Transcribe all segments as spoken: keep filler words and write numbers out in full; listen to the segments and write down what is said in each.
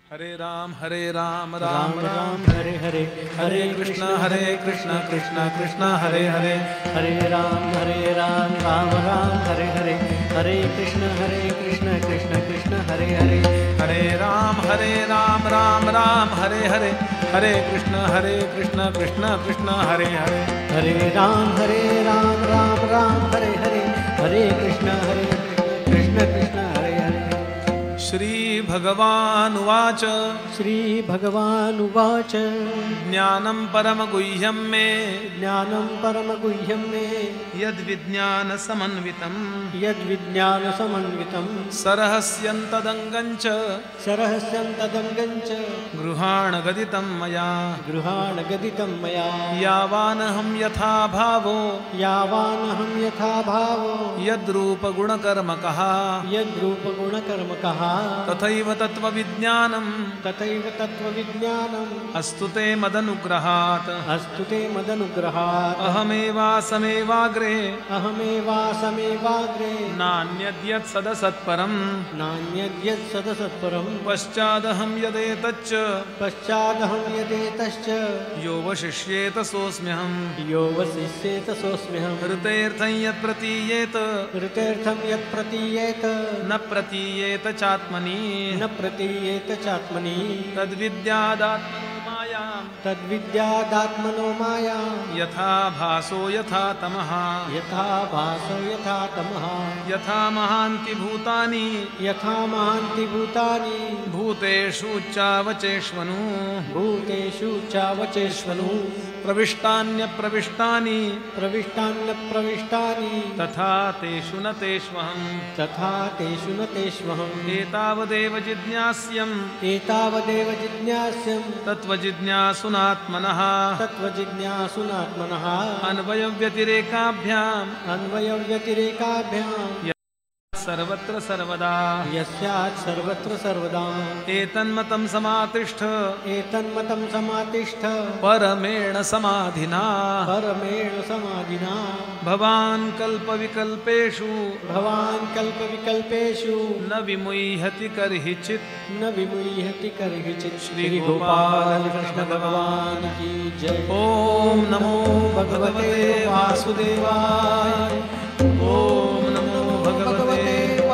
हरे राम हरे राम राम राम राम हरे हरे हरे कृष्ण हरे कृष्ण कृष्ण कृष्ण हरे हरे हरे राम हरे राम राम राम हरे हरे हरे कृष्ण हरे कृष्ण कृष्ण कृष्ण हरे हरे हरे राम हरे राम राम राम हरे हरे हरे कृष्ण हरे कृष्ण कृष्ण कृष्ण हरे हरे हरे राम हरे राम राम राम हरे हरे हरे कृष्ण हरे कृष्ण कृष्ण हरे हरे। श्री भगवान् उवाच श्री भगवान् उवाच ज्ञानं परमगुह्यं मे ज्ञानं परमगुह्यं मे यद्विज्ञानसमन्वितं यद्विज्ञानसमन्वितं सरहस्यन्तदङ्गं च सरहस्यन्तदङ्गं च गृहाण गदितं मया गृहाण गदितं मया यावानहं यथा भावो यावानहं यथा भावो यद्रूपगुणकर्मकः यद्रूपगुणकर्मकः तथैव तत्त्वविज्ञानं तथैव तत्त्वविज्ञानम् अस्तु ते मदनुग्रहात् अस्तु ते मदनुग्रहात् अहमेवासमेवाग्रे अहमेवासमेवाग्रे नान्यद्यत् सदसत्परम् नान्यद्यत् सदसत्परम् पश्चादहं यदेतच्च पश्चादहं यदेतश्च यो वशिष्येत सोऽस्म्यहम् यो वसिष्येत सोऽस्म्यहम् ऋतेऽर्थं यत् प्रतीयेत ऋतेऽर्थं यत् प्रतीयेत न प्रतीयेत चात्मनि न प्रतीयेत चात्मनि तद्विद्यादात्मनो मायाम् तद्विद्यादात्मनो माया यथा भासो यथा तमः यथा भासो यथा तमः यथा महान्ति भूतानि यथा महान्ति भूतानि भूतेषु चावचेष्वनु भूतेषु चावचेष्वनु प्रविष्टान्यप्रविष्टानि प्रविष्टान्यप्रविष्टानि तथा तेषु न तेष्वहम् तथा तेषु न तेष्वहम् एतावदेव जिज्ञास्यम् एतावदेव जिज्ञास्यं तत्त्वजिज्ञासुनात्मनः तत्त्वजिज्ञासुनात्मनः अन्वयव्यतिरेकाभ्याम् अन्वयव्यतिरेकाभ्याम् सर्वत्र सर्वदा यस्यात् सर्वत्र सर्वदा एतन्मतं समातिष्ठ एतन्मतं समातिष्ठ परमेण समाधिना परमेण समाधिना भवान् कल्पविकल्पेषु भवान् कल्पविकल्पेषु न विमुह्यति कर्हिचित् न विमुह्यति कर्हिचित्। श्री श्री गोपाल कृष्ण भगवान की जय। ओम नमो भगवते वासुदेवाय ओम नमो भगवते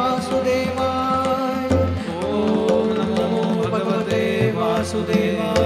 वासुदेवाय ओम नमो भगवते वासुदेवाय।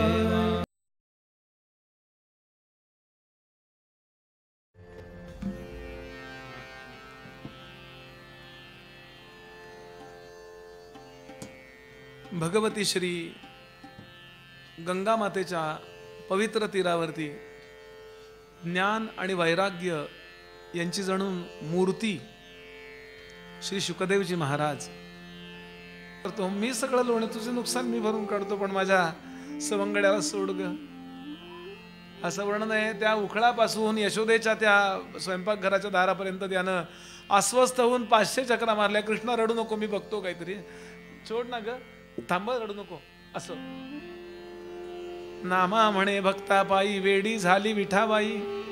भगवती श्री गंगा मातेच्या पवित्र तीरावरती ज्ञान आणि वैराग्य यांची जणू मूर्ती श्री शुकदेवजी महाराज करतो. मी सगळं लोणी तुझे नुकसान मी भरून काढतो पण माझ्या सवंगड्याला सोड ग असं वर्णन आहे. त्या उखळापासून यशोदेच्या त्या स्वयंपाकघराच्या दारापर्यंत त्यानं अस्वस्थ होऊन पाचशे चक्रा मारल्या. कृष्णा रडू नको मी बघतो काहीतरी सोड ना ग थांब रडू नको असं. नामा म्हणे भक्ता पायी वेडी झाली विठाबाई.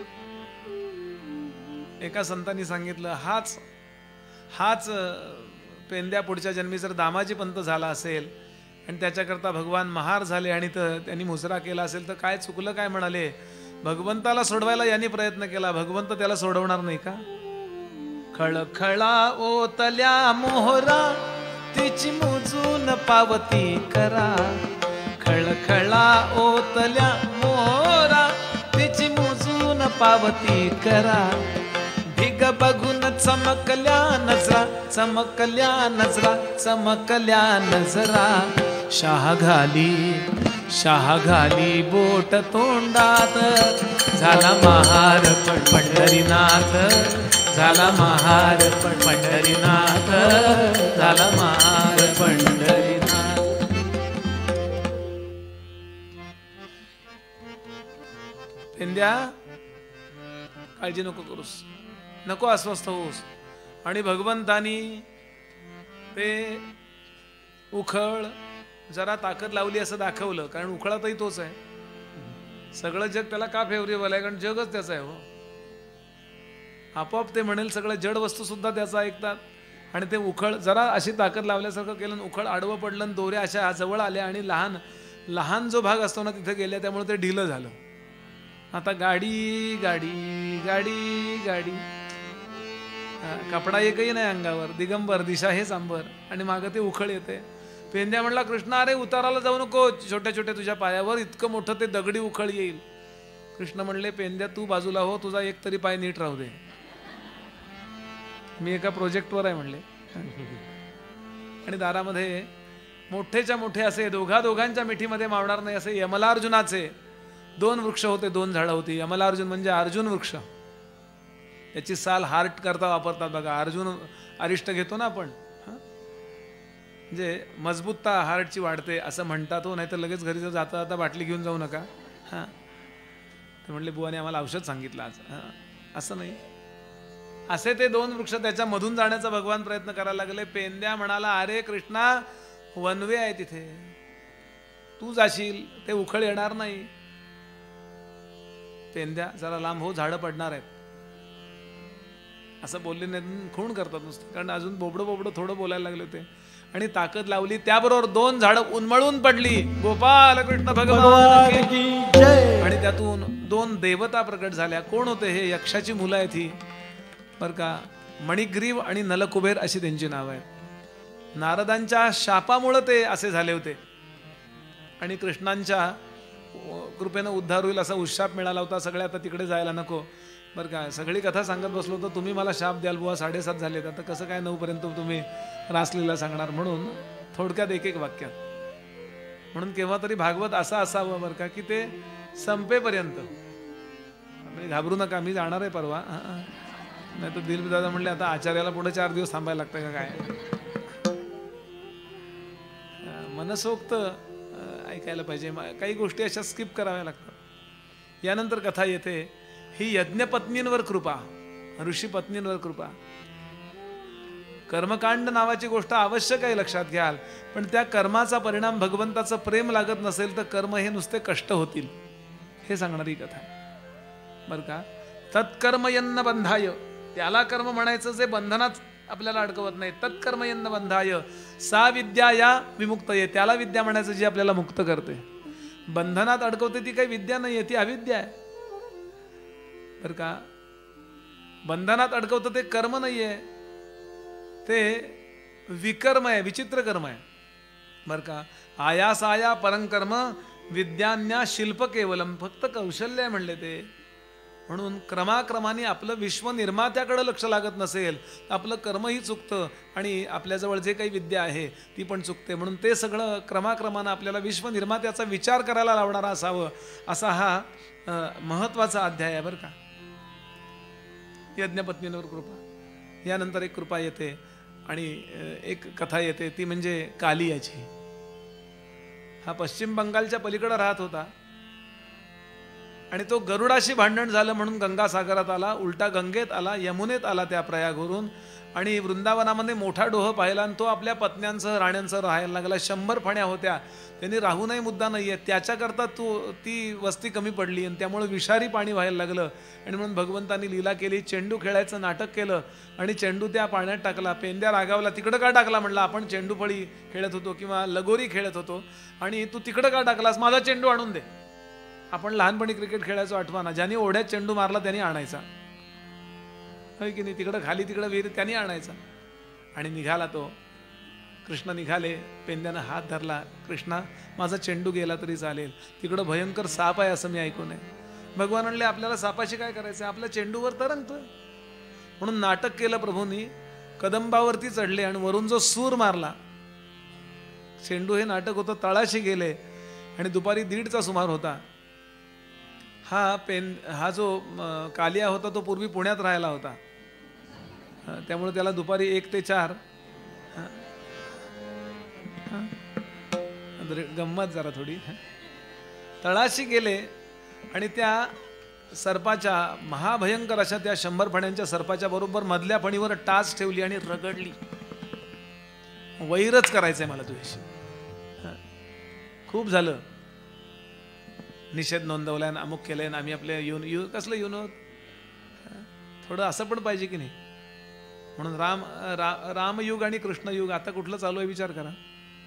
एका संतांनी सांगितलं हाच हाच पेंद्या पुढच्या जन्मी जर दामाजी पंत झाला असेल आणि त्याच्याकरता भगवान महार झाले आणि तर त्यांनी मुसरा केला असेल तर काय चुकलं काय म्हणाले. भगवंताला सोडवायला यांनी प्रयत्न केला भगवंत त्याला सोडवणार नाही का. खळखळा ओतल्या मोहरा तिची मुजून पावती करा. खळखळा ओतल्या मोहरा तिची मुजून पावती करा. ढिग बघून चमकल्या नजरा चमकल्या नजरा चमकल्या नजरा. शाह घाली शाह घाली बोट तोंडात झाला महार पंढरीनाथ झाला महार पंढरीनाथ झाला महार पंढरीनाथ. पेंद्या काळजी नको करूस नको अस्वस्थ होऊस. आणि भगवंतानी ते उखळ जरा ताकद लावली असं दाखवलं कारण उखळातही तोच आहे. सगळं जग त्याला का फेवरेबल आहे कारण जगच त्याचं आहे. हो आपोआप ते म्हणेल सगळं जड वस्तू सुद्धा त्याचा ऐकतात आणि ते उखळ जरा अशी ताकद लावल्यासारखं केलं, उखळ आडवं पडलं आणि दोऱ्या अशा जवळ आल्या आणि लहान लहान जो भाग असतो ना तिथे गेल्या, त्यामुळे ते ढिलं झालं. आता गाडी गाडी गाडी गाडी, कपडा एकही नाही अंगावर, दिगंबर दिशा हे सांबर, आणि मागं ते उखळ येते. पेंद्या म्हणला, कृष्णा अरे उताराला जाऊ नको, छोट्या छोट्या तुझ्या पायावर इतकं मोठं ते दगडी उखळ येईल. कृष्ण म्हणले, पेंद्या तू बाजूला हो, तुझा एक तरी पाय नीट राहू दे, मी एका प्रोजेक्टवर आहे म्हणले. आणि दारामध्ये मोठेच्या मोठे असे दोघा दोघांच्या मिठीमध्ये मावणार नाही असे यमलार्जुनाचे दोन वृक्ष होते, दोन झाडं होती. यमलार्जुन म्हणजे अर्जुन वृक्ष, त्याची साल हार्ट करता वापरतात बघा. अर्जुन अरिष्ट घेतो ना आपण, म्हणजे मजबूतता हार्टची वाढते असं म्हणतात हो, नाही तर लगेच घरी जर जाता जाता बाटली घेऊन जाऊ नका. हां, ते म्हणले बुवाने आम्हाला औषध सांगितलं आज. हां, असं नाही. असे ते दोन वृक्ष, त्याच्या मधून जाण्याचा भगवान प्रयत्न करायला लागले. पेंद्या म्हणाला, अरे कृष्णा वनवे आहे तिथे, तू जाशील, ते उखळ येणार नाही. पेंद्या जरा लांब हो, झाडं पडणार आहेत, असं बोलले नाही, खूण करतात नुसतं, कारण अजून बोबडं बोबडं थोडं बोलायला लागले होते. आणि ताकद लावली, त्याबरोबर दोन झाडं उन्मळून पडली. गोपाल कृष्ण भगवान की जय. आणि त्यातून दोन देवता प्रकट झाल्या. कोण होते हे? यक्षाची मुलं आहेत ही बर का. मणिग्रीव आणि नलकुबेर अशी त्यांची नाव आहेत. नारदांच्या शापामुळे ते असे झाले होते आणि कृष्णांच्या कृपेनं उद्धार होईल असा उशाप मिळाला होता. सगळे आता तिकडे जायला नको बरं का. सगळी कथा सांगत बसलो तर तुम्ही मला शाप द्याल बुवा, साडेसात झालेत, आता कसं काय नऊ पर्यंत तुम्ही रासलीला सांगणार. म्हणून थोडक्यात एक एक वाक्यात. म्हणून केव्हा तरी भागवत असा असावं बरं का की ते संपेपर्यंत. घाबरू नका, मी जाणार आहे परवा. नाही तर दिलीप दादा म्हणले आता आचार्याला पुढे चार दिवस थांबायला लागतं का काय. मनसोक्त ऐकायला पाहिजे, काही गोष्टी अशा स्किप कराव्या लागतात. यानंतर कथा येते ही यज्ञपत्नींवर कृपा, ऋषी पत्नींवर कृपा. कर्मकांड नावाची गोष्ट आवश्यक आहे, लक्षात घ्याल, पण त्या कर्माचा परिणाम भगवंताचं प्रेम लागत नसेल तर कर्म हे नुसते कष्ट होतील, हे सांगणारी कथा आहे बरं का. तत्कर्मयन्न बंधाय, त्याला कर्म म्हणायचं जे बंधनात आपल्याला अडकवत नाही. तत्कर्मयन्न बंधाय सा विद्या या विमुक्तये, त्याला विद्या म्हणायचं जी आपल्याला मुक्त करते. बंधनात अडकवते ती काही विद्या नाही आहे, ती अविद्या आहे बरं का. बंधनात अडकवतं ते कर्म नाही आहे, ते विकर्म आहे, विचित्र कर्म आहे बरं का. आयासाया परंकर्म विद्यान्या शिल्प केवलम, फक्त कौशल्य आहे म्हणले ते. म्हणून क्रमाक्रमाने आपलं विश्वनिर्मात्याकडे लक्ष लागत नसेल तर आपलं कर्मही चुकतं आणि आपल्याजवळ जे काही विद्या आहे ती पण चुकते. म्हणून ते सगळं क्रमाक्रमानं आपल्याला विश्वनिर्मात्याचा विचार करायला लावणारा असावं, असा हा महत्त्वाचा अध्याय आहे बरं का. यज्ञपत्नींवर कृपा. यानंतर एक कृपा येते आणि एक कथा येते, ती म्हणजे कालियाची. हा पश्चिम बंगालच्या पलीकडे राहत होता आणि तो गरुडाशी भांडण झालं म्हणून गंगासागरात आला, उलटा गंगेत आला, यमुनेत आला त्या प्रयागवरून, आणि वृंदावनामध्ये मोठा डोह पाहिला आणि तो आपल्या पत्न्यांसह राण्यांसह राहायला लागला. शंभर फण्या होत्या, त्यांनी राहूनही मुद्दा नाही आहे, त्याच्याकरता तो ती वस्ती कमी पडली आणि त्यामुळे विषारी पाणी व्हायला लागलं. आणि म्हणून भगवंतांनी लीला केली, चेंडू खेळायचं नाटक केलं आणि चेंडू त्या पाण्यात टाकला. पेंद्या रागावला, तिकडं का टाकला म्हणला, आपण चेंडू फळी खेळत होतो किंवा लगोरी खेळत होतो आणि तू तिकडं का टाकलास, माझा चेंडू आणून दे. आपण लहानपणी क्रिकेट खेळायचो आठवा ना, ज्याने ओढ्यात चेंडू मारला त्याने आणायचा, होय की नाही. तिकडं खाली तिकडं विहीर त्याने आणायचा. आणि निघाला तो, कृष्ण निघाले, पेंद्यानं हात धरला, कृष्णा माझा चेंडू गेला तरी चालेल, तिकडं भयंकर साप आहे असं मी ऐकून आहे. भगवान म्हणले आपल्याला सापाशी काय करायचं, आपल्या चेंडूवर तरंगतोय. म्हणून नाटक केलं प्रभूंनी, कदंबावरती चढले आणि वरून जो सूर मारला, चेंडू हे नाटक होतं, तळाशी गेले आणि दुपारी दीडचा सुमार होता. हा पेन हा जो कालिया होता तो पूर्वी पुण्यात राहायला होता, त्यामुळे त्याला दुपारी एक ते चार गंमत जरा थोडी. तळाशी गेले आणि त्या सर्पाच्या, महाभयंकर अशा त्या शंभर फण्यांच्या सर्पाच्या बरोबर मधल्या फणीवर टाच ठेवली आणि रगडली. वैरच करायचंय मला तुझ्याशी. खूप झालं, निषेध नोंदवलाय ना, अमुक केलंय ना, आम्ही आपल्या युन यु कसलं युनो, थोडं असं पण पाहिजे की नाही. म्हणून राम रा, रामयुग आणि कृष्णयुग आता कुठलं चालू आहे विचार करा.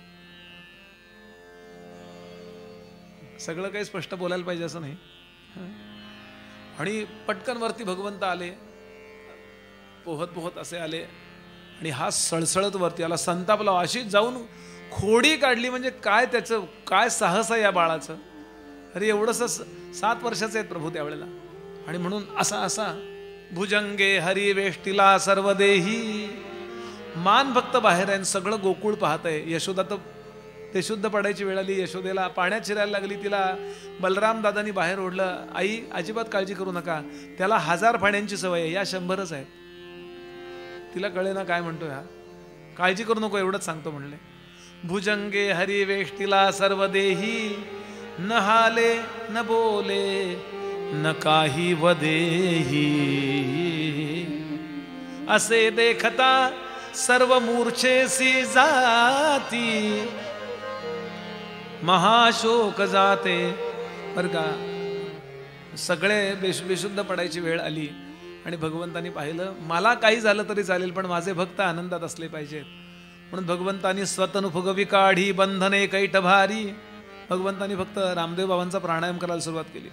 सगळं काही स्पष्ट बोलायला पाहिजे असं नाही. आणि पटकन वरती भगवंत आले, पोहत पोहत असे आले आणि हा सळसळत वरती आला, संतापला. अशी जाऊन खोडी काढली. म्हणजे काय त्याचं काय साहस आहे या बाळाचं. अरे एवढंसं सात वर्षाचे आहेत प्रभू त्यावेळेला. आणि म्हणून असा असा भुजंगे हरी वेष्टीला सर्व देही. मान फक्त बाहेर आहे, सगळं गोकुळ पाहत आहे. यशोदा तर ते शुद्ध पडायची वेळ आली. यशोदेला पाण्यात शिरायला लागली. तिला बलराम दादानी बाहेर ओढलं. आई अजिबात काळजी करू नका, त्याला हजार पाण्याची सवय आहे, या शंभरच आहेत. तिला कळे ना काय म्हणतोय हा. काळजी करू नको एवढंच सांगतो म्हणले. भुजंगे हरी वेष्टीला सर्व देही. न हाले न बोले न काही वदेही. असे देखता सर्व मूर्छेसी जाती. महाशोक जाते. बर का, सगळे बेश बेशुद्ध पडायची वेळ आली आणि भगवंतानी पाहिलं मला काही झालं तरी चालेल पण माझे भक्त आनंदात असले पाहिजेत. म्हणून भगवंतानी स्वतनुफुग विकाढी बंधने कैट भारी. भगवंतानी फक्त रामदेव बाबांचा प्राणायाम करायला सुरुवात केली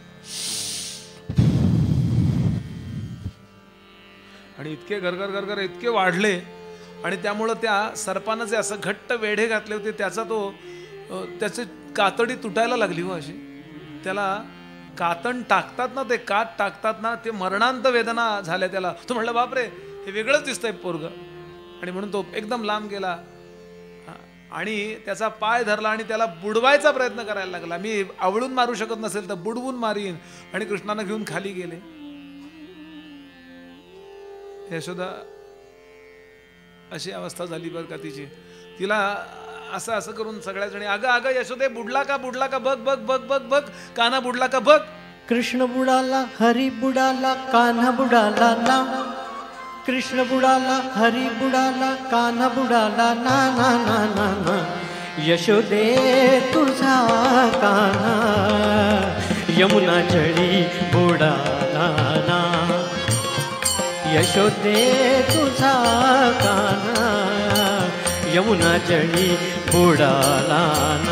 आणि इतके गरगर गरगर इतके वाढले आणि त्यामुळं त्या सर्पानं जे असं घट्ट वेढे घातले होते त्याचा तो त्याची कातडी तुटायला लागली हो अशी. त्याला कातण टाकतात ना, ते कात टाकतात ना, ते मरणांत वेदना झाल्या त्याला. तो म्हणलं बापरे हे वेगळंच दिसतंय पोरग. आणि म्हणून तो एकदम लांब गेला आणि त्याचा पाय धरला आणि त्याला बुडवायचा प्रयत्न करायला लागला. मी आवळून मारू शकत नसेल तर बुडवून मारीन. आणि कृष्णानं घेऊन खाली गेले. यशोदा अशी अवस्था झाली बरं का तिची. तिला असं असं करून सगळ्या जणी अगं अगं यशोदे बुडला का बुडला का बघ बघ बघ बघ बघ कान्हा बुडला का बघ. कृष्ण बुडाला हरी बुडाला कान्हा बुडाला ना. कृष्ण बुडाला हरी बुडाला कान्हा बुडाला ना ना ना ना ना. यशोदे तुझा कान्हा यमुना जळी बुडाला ना. यशोदे तुझा कान्हा यमुना जळी बुडाला ना.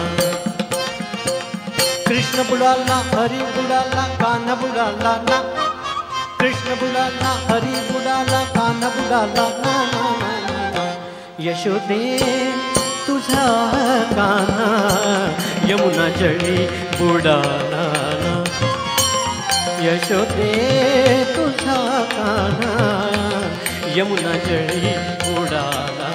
कृष्ण बुडाला हरी बुडाला कान्हा बुडाला ना. कृष्ण बुडाला हरी बुडाला कान्हा बुडाला ना ना ना ना. यशोदे तुझा कान्हा यमुना जळी बुडाला ना. यशोदे तुझा कान्हा यमुना जळी बुडाला.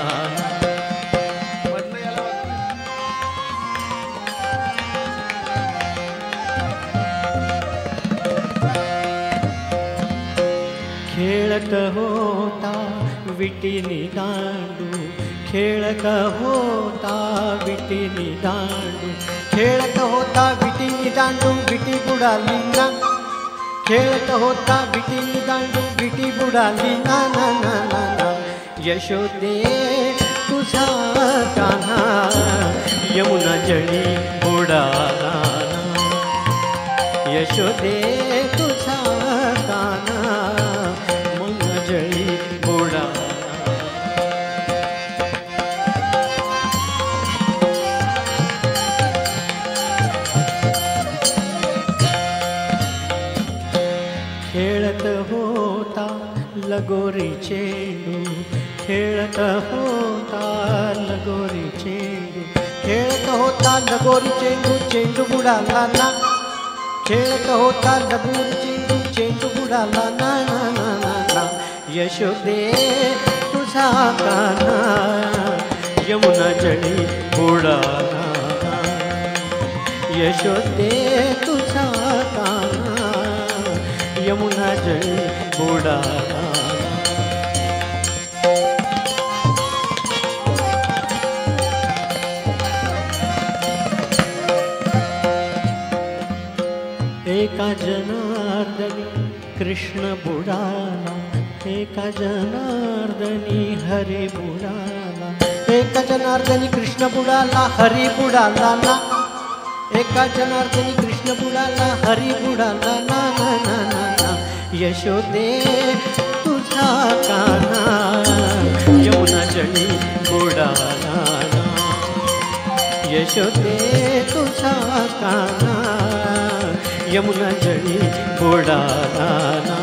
खेळत होता विटीनी दांडू. खेळत होता विटीनी दांडू. खेळत होता विटीनी दांडू विटी बुडाली ना. खेळत होता विटीनी दांडू विटी बुडाली ना ना ना ना ना. यशोदे तुझा कान्हा यमुना जळी बुडाला ना. यशोदे तुझा कान्हा यमुना जळी बुडाला. खेळत होता लगोरी चेंडू. खेळत होता लगोरी चेंडू. खेळत होता लगोरी चेंडू चेंडू बुडाला ना. खेळत होता लगोरी चेंडू चेंडू बुडाला ना ना ना ना ना. यशोदे तुझा कान्हा यमुना जळी बुडाला. यशोदे तुझा कान्हा यमुना जळी बुडाला. एका जनार्दनी कृष्ण बुडाला. एका जनार्दनी हरी बुडाला. एका जनार्दनी कृष्ण बुडाला हरी बुडाला ना. एका जनार्दनी कृष्ण बुडाला हरी बुडाला ना ना ना ना ना. यशोदे तुझा तुझा कान्हा यमुना जळी बुडाला ना यशोदे तुझा कान्हा यमुना जळी बुडाला ना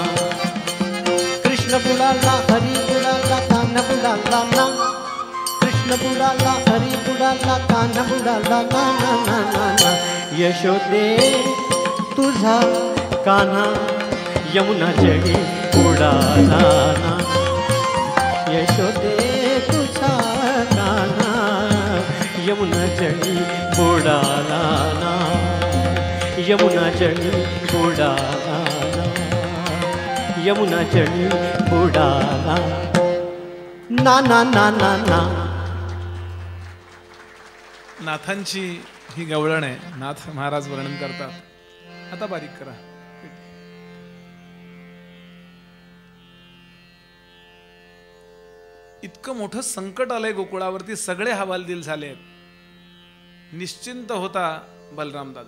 कृष्ण बुडाला हरी बुडाला कान्हा बुडाला ना कृष्ण बुडाला हरी बुडाला कान्हा बुडाला ना ना ना ना ना यशोदे तुझा कान्हा यमुना जळी बुडाला ना यशोदे तुझा कान्हा यमुना जळी बुडाला ना यमुना जळी बुडाला ना यमुना जळी बुडाला ना ना ना ना ना नाथांची ही गवळण आहे. नाथ महाराज वर्णन करतात. आता बारीक करा. इतकं मोठं संकट आलंय गोकुळावरती, सगळे हवालदिल झालेत. निश्चिंत होता बलराम दादा,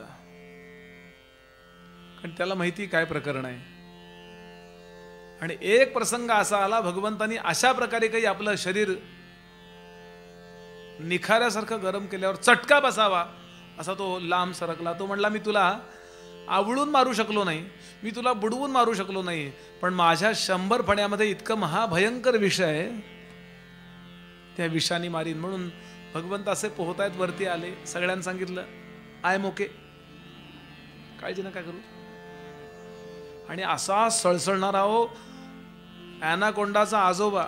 कारण त्याला माहिती काय प्रकरण आहे. आणि एक प्रसंग असा आला, भगवंतांनी अशा प्रकारे काही आपलं शरीर निखाऱ्यासारखं गरम केल्यावर चटका बसावा असा तो लांब सरकला. तो म्हणला, मी तुला आवळून मारू शकलो नाही, मी तुला बुडवून मारू शकलो नाही, पण माझ्या शंभर फण्यामध्ये इतकं महाभयंकर विष आहे, त्या विषानी मारीन. म्हणून भगवंत असे पोहतायत वरती आले. सगळ्यांना सांगितलं, आय एम ओके, काळजी नका करू. आणि असा सळसळणारा हो ॲनाकोंडाचा आजोबा,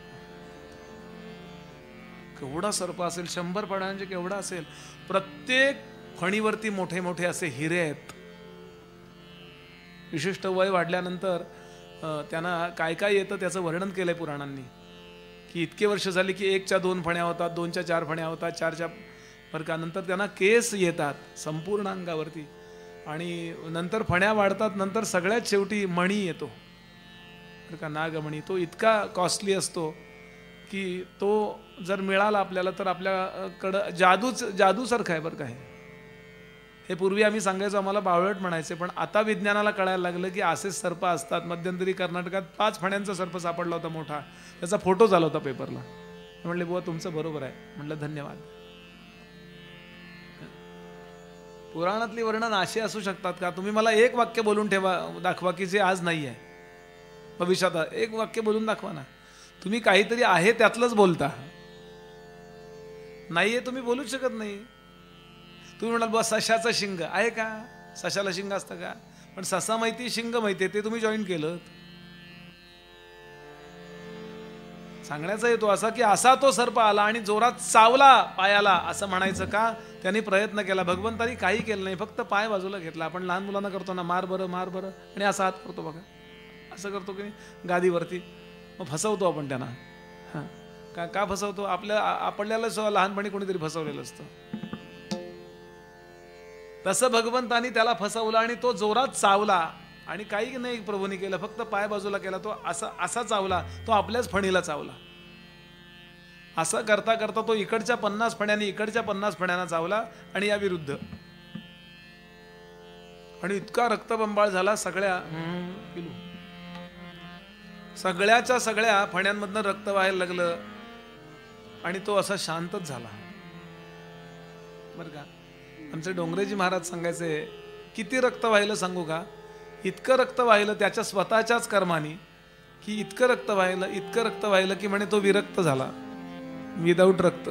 केवढा सर्प असेल, शंभर फणांचे केवढा असेल. प्रत्येक फणीवरती मोठे मोठे असे हिरे आहेत. विशिष्ट वय वाढल्यानंतर त्यांना काय काय येतं त्याचं वर्णन केलंय पुराणांनी, की इतके वर्ष झाली की एकच्या दोन फण्या होतात, दोनच्या चार फण्या होतात, चारच्या बरं का. नंतर त्यांना केस येतात संपूर्ण अंगावरती, आणि नंतर फण्या वाढतात. नंतर सगळ्यात शेवटी मणी येतो बरं का, नागमणी. तो इतका कॉस्टली असतो की तो जर मिळाला आपल्याला तर आपल्याकडं जादूच जादूसारखं आहे बरं का. हे पूर्वी आम्ही सांगायचो, आम्हाला बावळट म्हणायचे, पण आता विज्ञानाला कळायला लागलं की असेच सर्प असतात. मध्यंतरी कर्नाटकात पाच फण्यांचा सर्प सापडला होता मोठा, त्याचा फोटो झाला होता पेपरला. म्हणले, बुवा तुमचं बरोबर आहे. म्हटलं धन्यवाद. पुराणातली वर्णन अशी असू शकतात का? तुम्ही मला एक वाक्य बोलून ठेवा, दाखवा की जे आज नाही आहे, भविष्यात एक वाक्य बोलून दाखवा ना. तुम्ही काहीतरी आहे त्यातलंच बोलता, नाहीये तुम्ही बोलूच शकत नाही. तुम्ही म्हणाल बुवा सशाचं शिंग आहे का? सशाला शिंग असतं का? पण ससा माहिती, शिंग माहिती, ते तुम्ही जॉईन केलं. सांगण्याचा येतो असा की असा तो सर्प आला आणि जोरात चावला पायाला, असं म्हणायचं का? त्यांनी प्रयत्न केला, भगवंतानी काही केलं नाही, फक्त पाय बाजूला घेतला. आपण लहान मुलांना करतो ना, मार बरं मार बरं, आणि असा हात करतो बघा, असं करतो की गादीवरती, मग फसवतो आपण त्यांना. हां, का का फसवतो? आपल्या आपल्याला लहानपणी कोणीतरी फसवलेलं असतं. तसं भगवंतानी त्याला फसवलं आणि तो जोरात चावला, आणि काही नाही प्रभूने केलं, फक्त पाय बाजूला केला. तो असा असा चावला, तो आपल्याच फणीला चावला. असं करता करता तो इकडच्या पन्नास फण्याने इकडच्या पन्नास फण्याना चावला, आणि या विरुद्ध. आणि इतका रक्तबंबाळ झाला, सगळ्या किलो सगळ्याच्या सगळ्या फण्यांमधनं रक्त व्हायला लागलं, आणि तो असा शांतच झाला बरं का. आमचे डोंगरेजी महाराज सांगायचे, किती रक्त व्हायला सांगू का? इतकं रक्त व्हायला त्याच्या स्वतःच्याच कर्मानी, की इतकं रक्त व्हायला इतकं रक्त व्हायला की म्हणे तो विरक्त झाला, विदाऊट रक्त.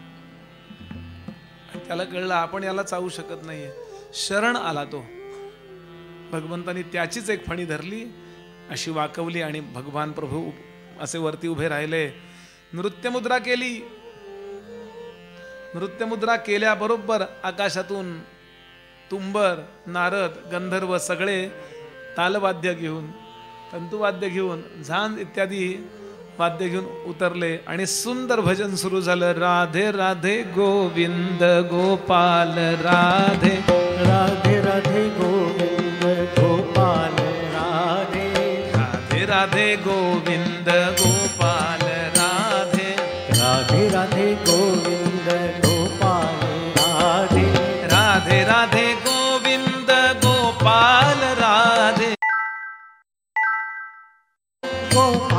त्याला कळलं आपण याला चावू शकत नाहीये. शरण आला तो. भगवंतानी त्याचीच एक फणी धरली, अशी वाकवली, आणि भगवान प्रभू असे वरती उभे राहिले. नृत्यमुद्रा केली. नृत्यमुद्रा केल्याबरोबर आकाशातून तुंबर, नारद, गंधर्व सगळे तालवाद्य घेऊन, तंतुवाद्य घेऊन, झांज इत्यादी वाद्य घेऊन उतरले, आणि सुंदर भजन सुरू झालं. राधे राधे गोविंद गोपाल राधे, राधे राधे गोविंद गोपाल राधे, राधे राधे गोविंद गोपाल राधे, राधे राधे गोविंद गोपाल राधे, राधे राधे गोविंद गोपाल राधे, गोपाल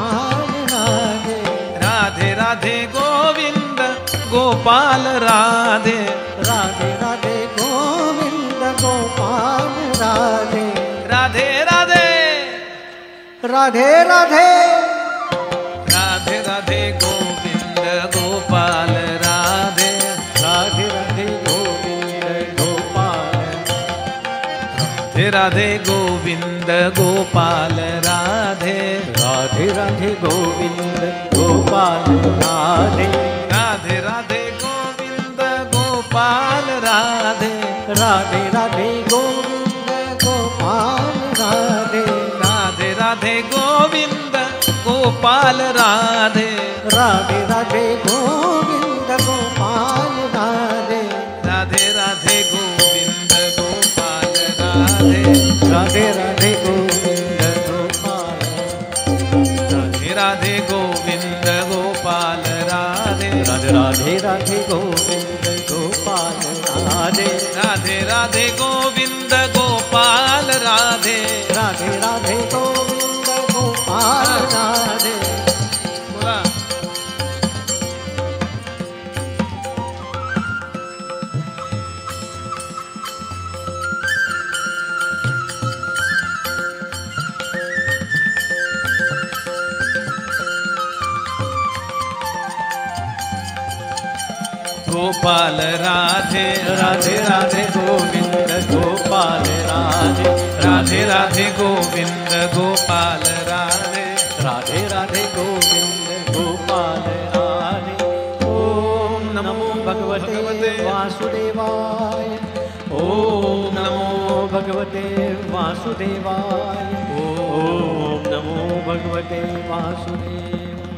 गोपाल राधे राधे राधे गोविंद गोपाल राधे राधे राधे राधे राधे राधे राधे गोविंद गोपाल राधे राधे राधे गोविंद गोपाल राधे राधे गोविंद गोपाल राधे राधे राधे गोविंद गोपाल राधे राधे राधे गोविंद गोपाल राधे राधे राधे गोविंद गोपाल राधे राधे राधे गोविंद गोपाल राधे राधे राधे गोविंद गोपाल राधे राधे राधे गोविंद गोपाल राधे राधे राधे गोविंद गोपाल राधे राधे गोविंद गोपाल राधे राधे राधे राधे गोविंद गोपाल राधे राधे राधे गोविंद गोपाल राधे राधे राधे गोविंद गोपाल राधे बोला गोपाल राधे राधे राधे गोविंद गोपाल राधे राधे राधे गोविंद गोपाल राधे राधे राधे गोविंद गोपाल राधे ओम नमो भगवते वासुदेवाय ओम नमो भगवते वासुदेवाय ओम नमो भगवते वासुदेवाय।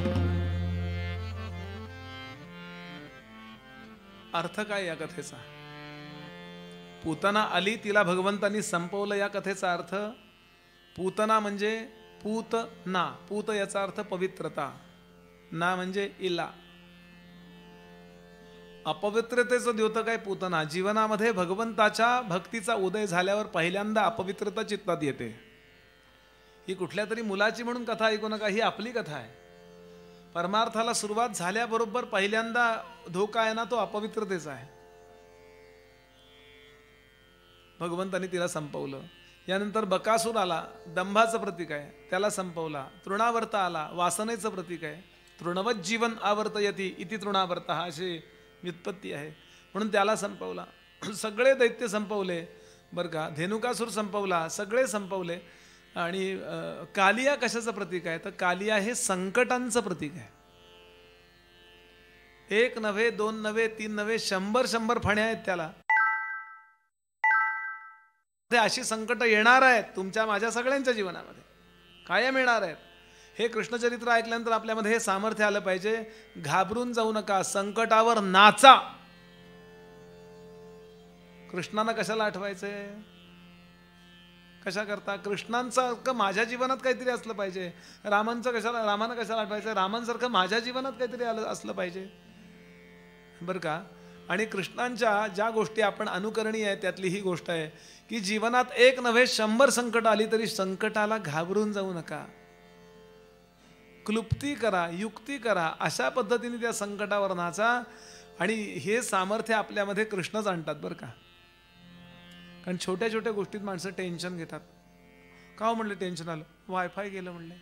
अर्थ काय या कथेचा? पूतना आली, तिला भगवंतांनी संपवलं. या कथेचा अर्थ पूतना म्हणजे पूत ना, पूत याचा अर्थ पवित्रता, ना म्हणजे इला. अपवित्रतेचं द्योतक आहे पूतना. जीवनामध्ये भगवंताच्या भक्तीचा उदय झाल्यावर पहिल्यांदा अपवित्रता चित्तात येते. ही कुठल्या तरी मुलाची म्हणून कथा ऐकू नका, ही आपली कथा आहे. परमार्थाला सुरुवात झाल्याबरोबर पहिल्यांदा धोका आहे ना, तो अपवित्रतेचा आहे. भगवंतांनी तिला संपवलं. यानंतर बकासूर आला, दंभाचं प्रतीक आहे, त्याला संपवला. तृणावर्त आला, वासनेचं प्रतीक आहे. तृणवत जीवन आवर्तयती इति तृणावर्त, हा अशी व्युत्पत्ती आहे, म्हणून त्याला संपवला. सगळे दैत्य संपवले बरं का. धेनुकासूर संपवला, सगळे संपवले. आणि कालिया कशाचं प्रतीक आहे? तर कालिया हे संकटांचं प्रतीक आहे. एक नव्हे, दोन नव्हे, तीन नव्हे, शंभर शंभर फण्या आहेत त्याला. ते अशी संकट येणार आहेत तुमच्या माझ्या सगळ्यांच्या जीवनामध्ये, कायम येणार आहेत. हे कृष्णचरित्र ऐकल्यानंतर आपल्यामध्ये हे सामर्थ्य आलं पाहिजे. घाबरून जाऊ नका, संकटावर नाचा. कृष्णांना कशाला आठवायचंय? कशा करता? कृष्णांसारखं माझ्या जीवनात काहीतरी असलं पाहिजे. रामांचं कशाला, रामानं कशाला आठवायचं? रामांसारखं माझ्या जीवनात काहीतरी आलं असलं पाहिजे बरं का. आणि कृष्णांच्या ज्या गोष्टी आपण अनुकरणीय आहे त्यातली ही गोष्ट आहे की जीवनात एक नव्हे शंभर संकट आली तरी संकटाला घाबरून जाऊ नका. क्लुप्ती करा, युक्ती करा, अशा पद्धतीने त्या संकटावर नाचा. आणि हे सामर्थ्य आपल्यामध्ये कृष्णच आणतात बरं का. कारण छोट्या छोट्या गोष्टीत माणसं टेन्शन घेतात. का हो म्हणले टेन्शन आलं? वायफाय गेलं म्हणले,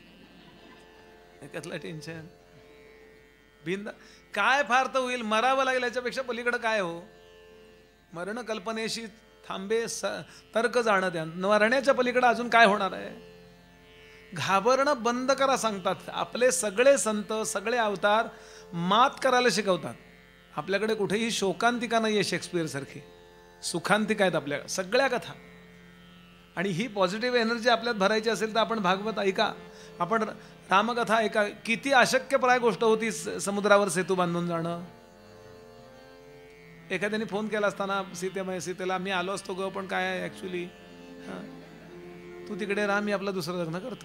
कसलं टेन्शन? बिंदा काय फार तर होईल, मरावं लागेल, याच्यापेक्षा पलीकडे काय हो? मरण कल्पनेशी थांबे स तर्क जाणं द्या. मरण्याच्या पलीकडे अजून काय होणार आहे? घाबरणं बंद करा सांगतात. आपले सगळे संत, सगळे अवतार मात करायला शिकवतात. आपल्याकडे कुठेही शोकांतिका नाही आहे शेक्सपियर सारखी, सुखांतिका आहेत आपल्या सगळ्या कथा. आणि ही पॉझिटिव्ह एनर्जी आपल्यात भरायची असेल तर आपण भागवत ऐका, आपण रामकथा ऐका. किती अशक्यप्राय गोष्ट होती समुद्रावर सेतू बांधून जाणं. एखाद्याने फोन केला असताना सीतेमय सीतेला, मी आलो असतो ग, पण काय आहे ॲक्च्युली तू तिकडे राहा, मी आपलं दुसरं लग्न करतो.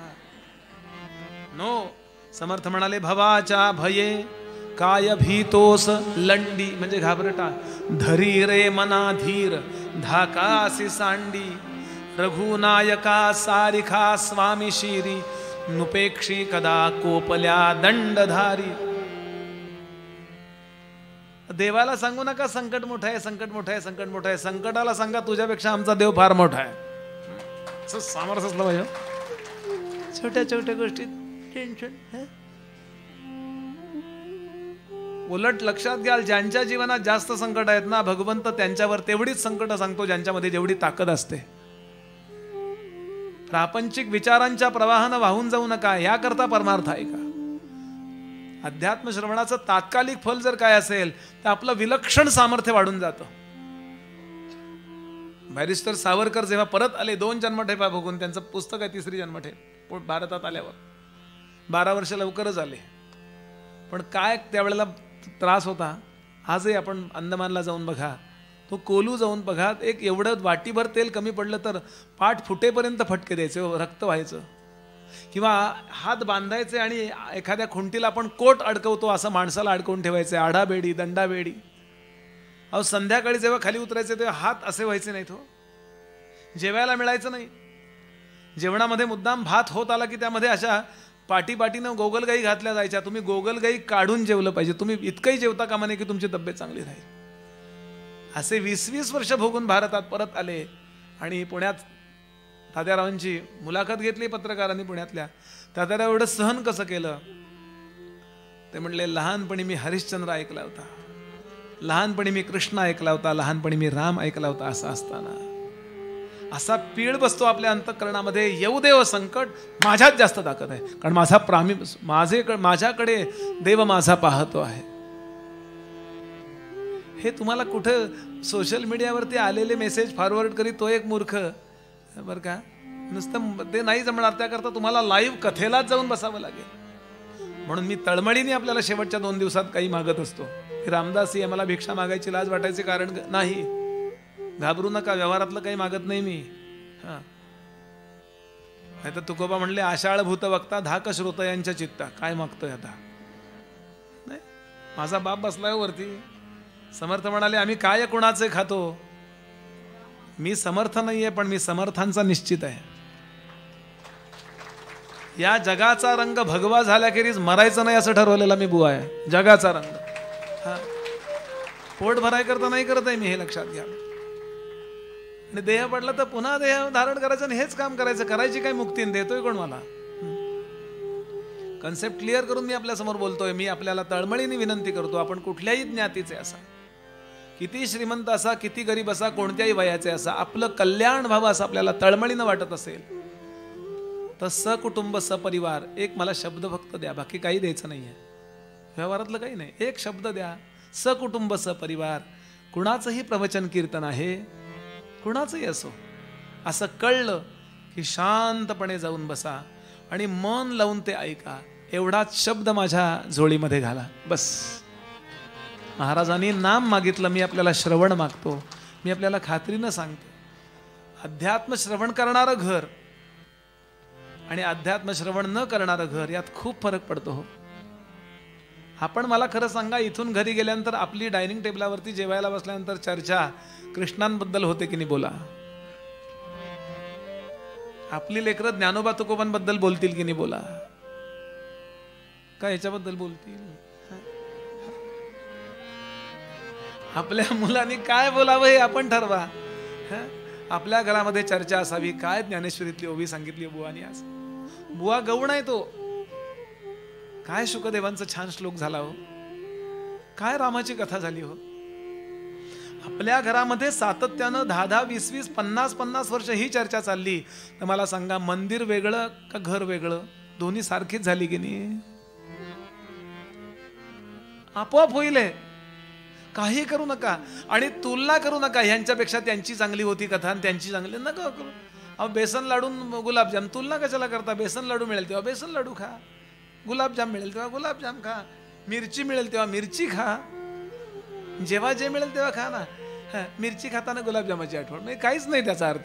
नो, समर्थ म्हणाले भवाच्या भये काय भीतोस लंडी, म्हणजे घाबरटा. धरी रे मना धीर धाकासी सांडी, रघुनायका सारिखा स्वामी शिरी, नुपेक्षी कदा कोपल्या दंडधारी. देवाला सांगू नका संकट मोठं आहे, संकट मोठं आहे, संकट मोठं आहे. संकटाला सांगा तुझ्यापेक्षा आमचा देव फार मोठा आहे. असं सामर्थ्य असलं पाहिजे. छोट्या छोट्या गोष्टीत टेन्शन. उलट लक्षात घ्याल, ज्यांच्या जीवनात जास्त संकट आहेत ना, भगवंत त्यांच्यावर तेवढीच संकट सांगतो ज्यांच्यामध्ये जेवढी ताकद असते. प्रापंचिक विचारांच्या प्रवाहानं वाहून जाऊ नका, याकरता परमार्थ आहे का? अध्यात्म श्रवणाचं तात्कालिक फल जर काय असेल तर आपलं विलक्षण सामर्थ्य वाढून जातं. बॅरिस्टर सावरकर जेव्हा परत आले, दोन जन्मठेपा भोगून, त्यांचं पुस्तक आहे तिसरी जन्मठेप, भारतात आल्यावर बारा वर्ष लवकरच आले. पण काय त्यावेळेला त्रास होता. आजही आपण अंदमानला जाऊन बघा, तो कोलू जाऊन बघा, एक एवढं वाटीभर तेल कमी पडलं तर पाठ फुटेपर्यंत फटके द्यायचे, रक्त व्हायचं. किंवा हात बांधायचे आणि एखाद्या खुंटीला आपण कोट अडकवतो असं माणसाला अडकवून ठेवायचे, आडाबेडी दंडाबेडी. अहो संध्याकाळी जेव्हा खाली उतरायचे तेव्हा हात असे व्हायचे नाहीत. हो, जेवायला मिळायचं नाही. जेवणामध्ये मुद्दाम भात होत आला की त्यामध्ये अशा पाटी पाटीनं गोगलगाई घातल्या जायच्या. तुम्ही गोगलगाई काढून जेवलं पाहिजे. तुम्ही इतकंही जेवता कामा नये की तुमची तब्येत चांगली राहील. असे वीस वीस वर्ष भोगून भारतात परत आले आणि पुण्यात तात्यारावांची मुलाखत घेतली पत्रकारांनी पुण्यातल्या. तात्याराव एवढं सहन कसं केलं ते म्हणले, लहानपणी मी हरिश्चंद्र ऐकला होता, लहानपणी मी कृष्ण ऐकला होता, लहानपणी मी राम ऐकला होता. असं असताना असा पीळ बसतो आपल्या अंतःकरणामध्ये, येऊ देव संकट, माझ्यात जास्त ताकद आहे, कारण माझा प्रामी माझे माझ्याकडे देव माझा पाहतो आहे. हे तुम्हाला कुठं सोशल मीडियावरती आलेले मेसेज फॉरवर्ड करीत तो एक मूर्ख बरं का. नुसतं ते नाही जमणार, त्याकरता तुम्हाला लाईव्ह कथेलाच जाऊन बसावं लागेल. म्हणून मी तळमळीने आपल्याला शेवटच्या दोन दिवसात काही मागत असतो. रामदास ही मला भिक्षा मागायची लाज वाटायचे कारण नाही. घाबरू नका, व्यवहारातलं काही मागत नाही मी. हा, नाही तर तुकोबा म्हणले, आषाढ भूत वक्ता धाक श्रोत यांच्या चित्ता. काय मागतोय आता? नाही, माझा बाप बसलाय वरती. समर्थ म्हणाले, आम्ही काय कुणाचे खातो? मी समर्थ नाहीये, पण मी समर्थांचा निश्चित आहे. या जगाचा रंग भगवा झाल्याखेरीज मरायचं नाही असं ठरवलेला मी बुवा आहे. जगाचा रंग हा पोट भराय करता नाही करत आहे मी, हे लक्षात घ्या. आणि देह पडला तर पुन्हा देह धारण करायचं आणि हेच काम करायचं. करायची काय मुक्ती देतोय कोण मला? कन्सेप्ट क्लिअर करून मी आपल्या समोर बोलतोय. मी आपल्याला तळमळीने विनंती करतो, आपण कुठल्याही ज्ञातीचे असा, किती श्रीमंत असा, किती गरीब असा, कोणत्याही वयाचे असा, आपलं कल्याण व्हावं असं आपल्याला तळमळीनं वाटत असेल तर सकुटुंब सपरिवार एक मला शब्द फक्त द्या, बाकी काही द्यायचं नाहीये, व्यवहारातलं काही नाही. एक शब्द द्या, सकुटुंब सपरिवार. कुणाचंही प्रवचन कीर्तन आहे, कुणाचंही असो, असं कळलं की शांतपणे जाऊन बसा आणि मन लावून ते ऐका. एवढाच शब्द माझ्या झोळीमध्ये घाला, बस. महाराजांनी नाम मागितलं, मी आपल्याला श्रवण मागतो. मी आपल्याला खात्रीनं सांगतो, अध्यात्म श्रवण करणारं घर आणि अध्यात्म श्रवण न करणारं घर यात खूप फरक पडतो. हो, आपण मला खरं सांगा, इथून घरी गेल्यानंतर आपली डायनिंग टेबलावरती जेवायला बसल्यानंतर चर्चा कृष्णांबद्दल होते की नाही? बोला. आपली लेकरं ज्ञानोबा तुकोबांबद्दल बोलतील की नाही? बोला. का ह्याच्याबद्दल बोलतील? आपल्या मुलांनी काय बोलावं हे आपण ठरवा. आपल्या घरामध्ये चर्चा असावी. काय ज्ञानेश्वरीतली ओवी सांगितली बुवानी आज. बुवा गौण आहे तो. काय शुकदेवांचा छान श्लोक झाला हो, काय रामाची कथा झाली हो. आपल्या घरामध्ये सातत्यानं दहा दहा वीस वीस पन्नास पन्नास वर्ष ही चर्चा चालली तर मला सांगा, मंदिर वेगळं का घर वेगळं? दोन्ही सारखीच झाली की नाही? आपोआप होईल. काही करू नका आणि तुलना करू नका. ह्यांच्यापेक्षा त्यांची चांगली होती कथा आणि त्यांची चांगली नका करू. अहो, बेसन लाडून गुलाबजाम तुलना कशाला करता? बेसन लाडू मिळेल तेव्हा बेसन लाडू खा, गुलाबजाम मिळेल तेव्हा गुलाबजाम खा, मिरची मिळेल तेव्हा मिरची खा, जेव्हा जे मिळेल तेव्हा खा ना. मिरची खाताना गुलाबजामाची आठवण म्हणजे काहीच नाही त्याचा अर्थ.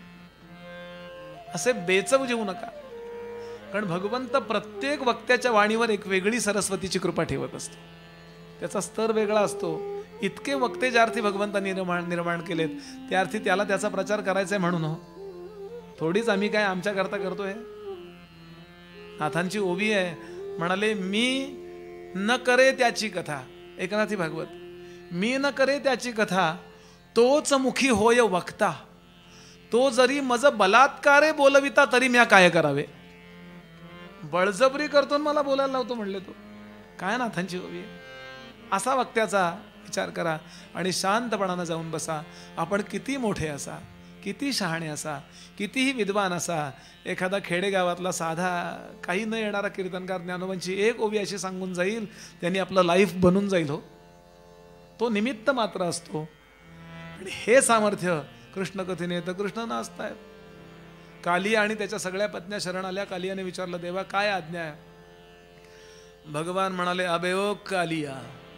असे बेचव जेवू नका, कारण भगवंत प्रत्येक वक्त्याच्या वाणीवर एक वेगळी सरस्वतीची कृपा ठेवत असतो. त्याचा स्तर वेगळा असतो. इतके वक्ते ज्या अर्थी भगवंतांनी निर्माण निर्माण केलेत त्या अर्थी त्याला त्याचा प्रचार करायचा आहे म्हणून हो. थोडीच आम्ही काय आमच्या करता करतोय. नाथांची ओवी आहे, म्हणाले, मी न करे त्याची कथा. एकनाथी भागवत, मी न करे त्याची कथा, तोच मुखी होय वक्ता, तो जरी मज बलात्कारे बोलविता तरी म्या काय करावे. बळजबरी करतो मला बोलायला लावतो म्हणले. तो काय नाथांची हवी आहे. असा वक्त्याचा विचार करा आणि शांतपणानं जाऊन बसा. आपण किती मोठे असा, किती शहाणे असा, कितीही विद्वान असा, एखादा खेडेगावातला साधा काही न येणारा कीर्तनकार ज्ञानोबांची एक ओवी अशी सांगून जाईल, त्यांनी आपलं लाईफ बनून जाईल. हो, तो निमित्त मात्र असतो. आणि हे सामर्थ्य कृष्णकथेने येतं. कृष्ण नाचतायत. कालिया आणि त्याच्या सगळ्या पत्न्या शरण आल्या. कालियाने विचारलं, देवा काय आज्ञा आहे. भगवान म्हणाले, अबे ओ कालिया,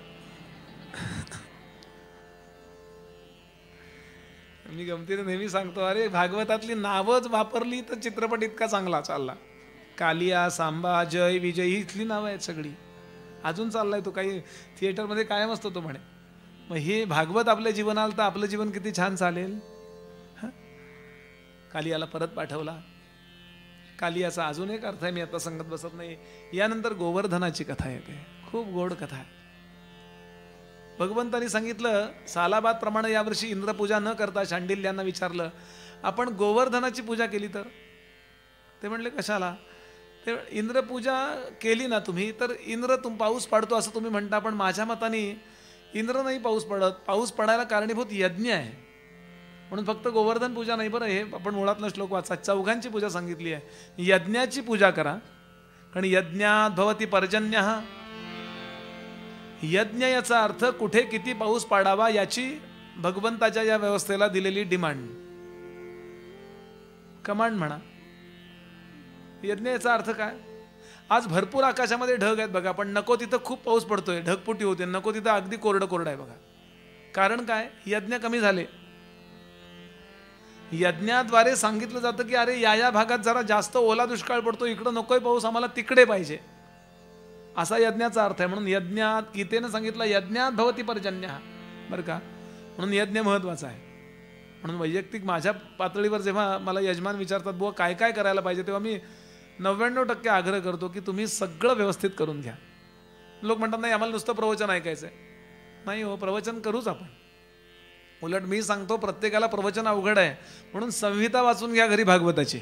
मी गमतीने नेहमी सांगतो, अरे भागवतातली नावच वापरली तर चित्रपट इतका चांगला चालला. कालिया, सांबा, जय, विजय ही इथली नावं आहेत सगळी. अजून चाललाय तो, काही थिएटरमध्ये कायम असतो तो म्हणे. मग हे भागवत आपल्या जीवनाला तर आपलं जीवन किती छान चालेल. कालियाला परत पाठवला. कालियाचा अजून एक अर्थ आहे, मी आता सांगत बसत नाही. यानंतर गोवर्धनाची कथा येते. खूप गोड कथा आहे. भगवंतांनी सांगितलं, सालाबाद प्रमाणे यावर्षी इंद्रपूजा न करता शांडिल्यांना विचारलं, आपण गोवर्धनाची पूजा केली तर? ते म्हणले, कशाला? ते इंद्रपूजा केली ना तुम्ही तर इंद्र तुम पाऊस पाडतो असं तुम्ही म्हणता, पण माझ्या मताने इंद्र नाही पाऊस पडत. पाऊस पडायला कारणीभूत यज्ञ आहे. म्हणून फक्त गोवर्धन पूजा नाही बरं, हे आपण मुळातला श्लोक वाचा. चौघांची पूजा सांगितली आहे. यज्ञाची पूजा करा, कारण यज्ञात भवती पर्जन्यः. यज्ञ याचा अर्थ कुठे किती पाऊस पाडावा याची भगवंताच्या या व्यवस्थेला दिलेली डिमांड, कमांड म्हणा. यज्ञ याचा अर्थ काय? आज भरपूर आकाशामध्ये ढग आहेत बघा, पण नको तिथं खूप पाऊस पडतोय, ढगपुटी होते. नको तिथं अगदी कोरडं कोरडं आहे बघा. कारण काय? यज्ञ कमी झाले. यज्ञाद्वारे सांगितलं जातं की अरे या या भागात जरा जास्त ओला दुष्काळ पडतो, इकडं नकोय पाऊस, आम्हाला तिकडे पाहिजे, असा यज्ञाचा अर्थ आहे. म्हणून यज्ञात, गीतेनं सांगितलं यज्ञात भवती पर्जन्यः, बरं का. म्हणून यज्ञ महत्वाचा आहे. म्हणून वैयक्तिक माझ्या पातळीवर जेव्हा मला यजमान विचारतात बुवा काय काय करायला पाहिजे, तेव्हा मी नव्याण्णव टक्के आग्रह करतो की तुम्ही सगळं व्यवस्थित करून घ्या. लोक म्हणतात नाही आम्हाला नुसतं प्रवचन ऐकायचंय. नाही हो, प्रवचन करूच आपण. उलट मी सांगतो प्रत्येकाला प्रवचन अवघड आहे, म्हणून संहिता वाचून घ्या घरी भागवताची.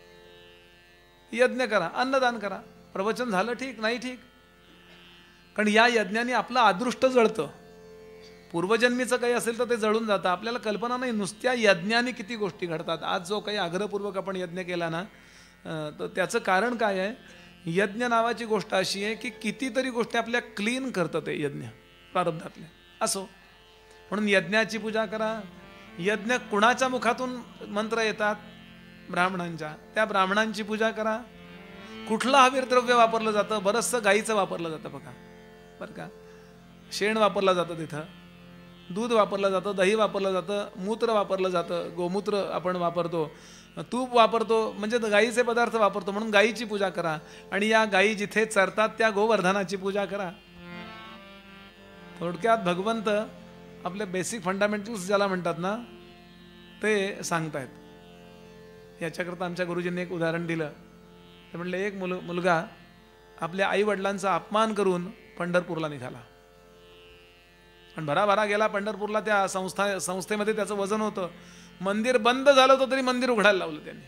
यज्ञ करा, अन्नदान करा. प्रवचन झालं ठीक, नाही ठीक, कारण या यज्ञाने आपलं अदृष्ट जळतं. पूर्वजन्मीचं काही असेल तर ते जळून जातं. आपल्याला कल्पना नाही नुसत्या यज्ञाने किती गोष्टी घडतात. आज जो काही आग्रहपूर्वक आपण यज्ञ केला ना, तर त्याचं कारण काय आहे? यज्ञ नावाची गोष्ट अशी आहे की कितीतरी गोष्टी आपल्या क्लीन करतं ते यज्ञ प्रारब्धातल्या. असो, म्हणून यज्ञाची पूजा करा. यज्ञ कुणाच्या मुखातून मंत्र येतात? ब्राह्मणांच्या. त्या ब्राह्मणांची पूजा करा. कुठलं हवीर द्रव्य वापरलं जातं? बरंचसं गाईचं वापरलं जातं बघा, बरं का. शेण वापरलं जातं तिथं, दूध वापरलं जातं, दही वापरलं जातं, मूत्र वापरलं जातं, गोमूत्र आपण वापरतो, तूप वापरतो, म्हणजे गाईचे पदार्थ वापरतो. म्हणून गाईची पूजा करा. आणि या गाई जिथे चरतात त्या गोवर्धनाची पूजा करा. थोडक्यात भगवंत आपले बेसिक फंडामेंटल्स ज्याला म्हणतात ना ते सांगतायत. याच्याकरता आमच्या गुरुजींनी एक उदाहरण दिलं. ते म्हणले एक मुल मुलगा आपल्या आई वडिलांचा अपमान करून पंढरपूरला निघाला आणि भराभरा गेला पंढरपूरला. त्या संस्था संस्थेमध्ये त्याचं वजन होतं. मंदिर बंद झालं होतं तरी मंदिर उघडायला लावलं त्यांनी,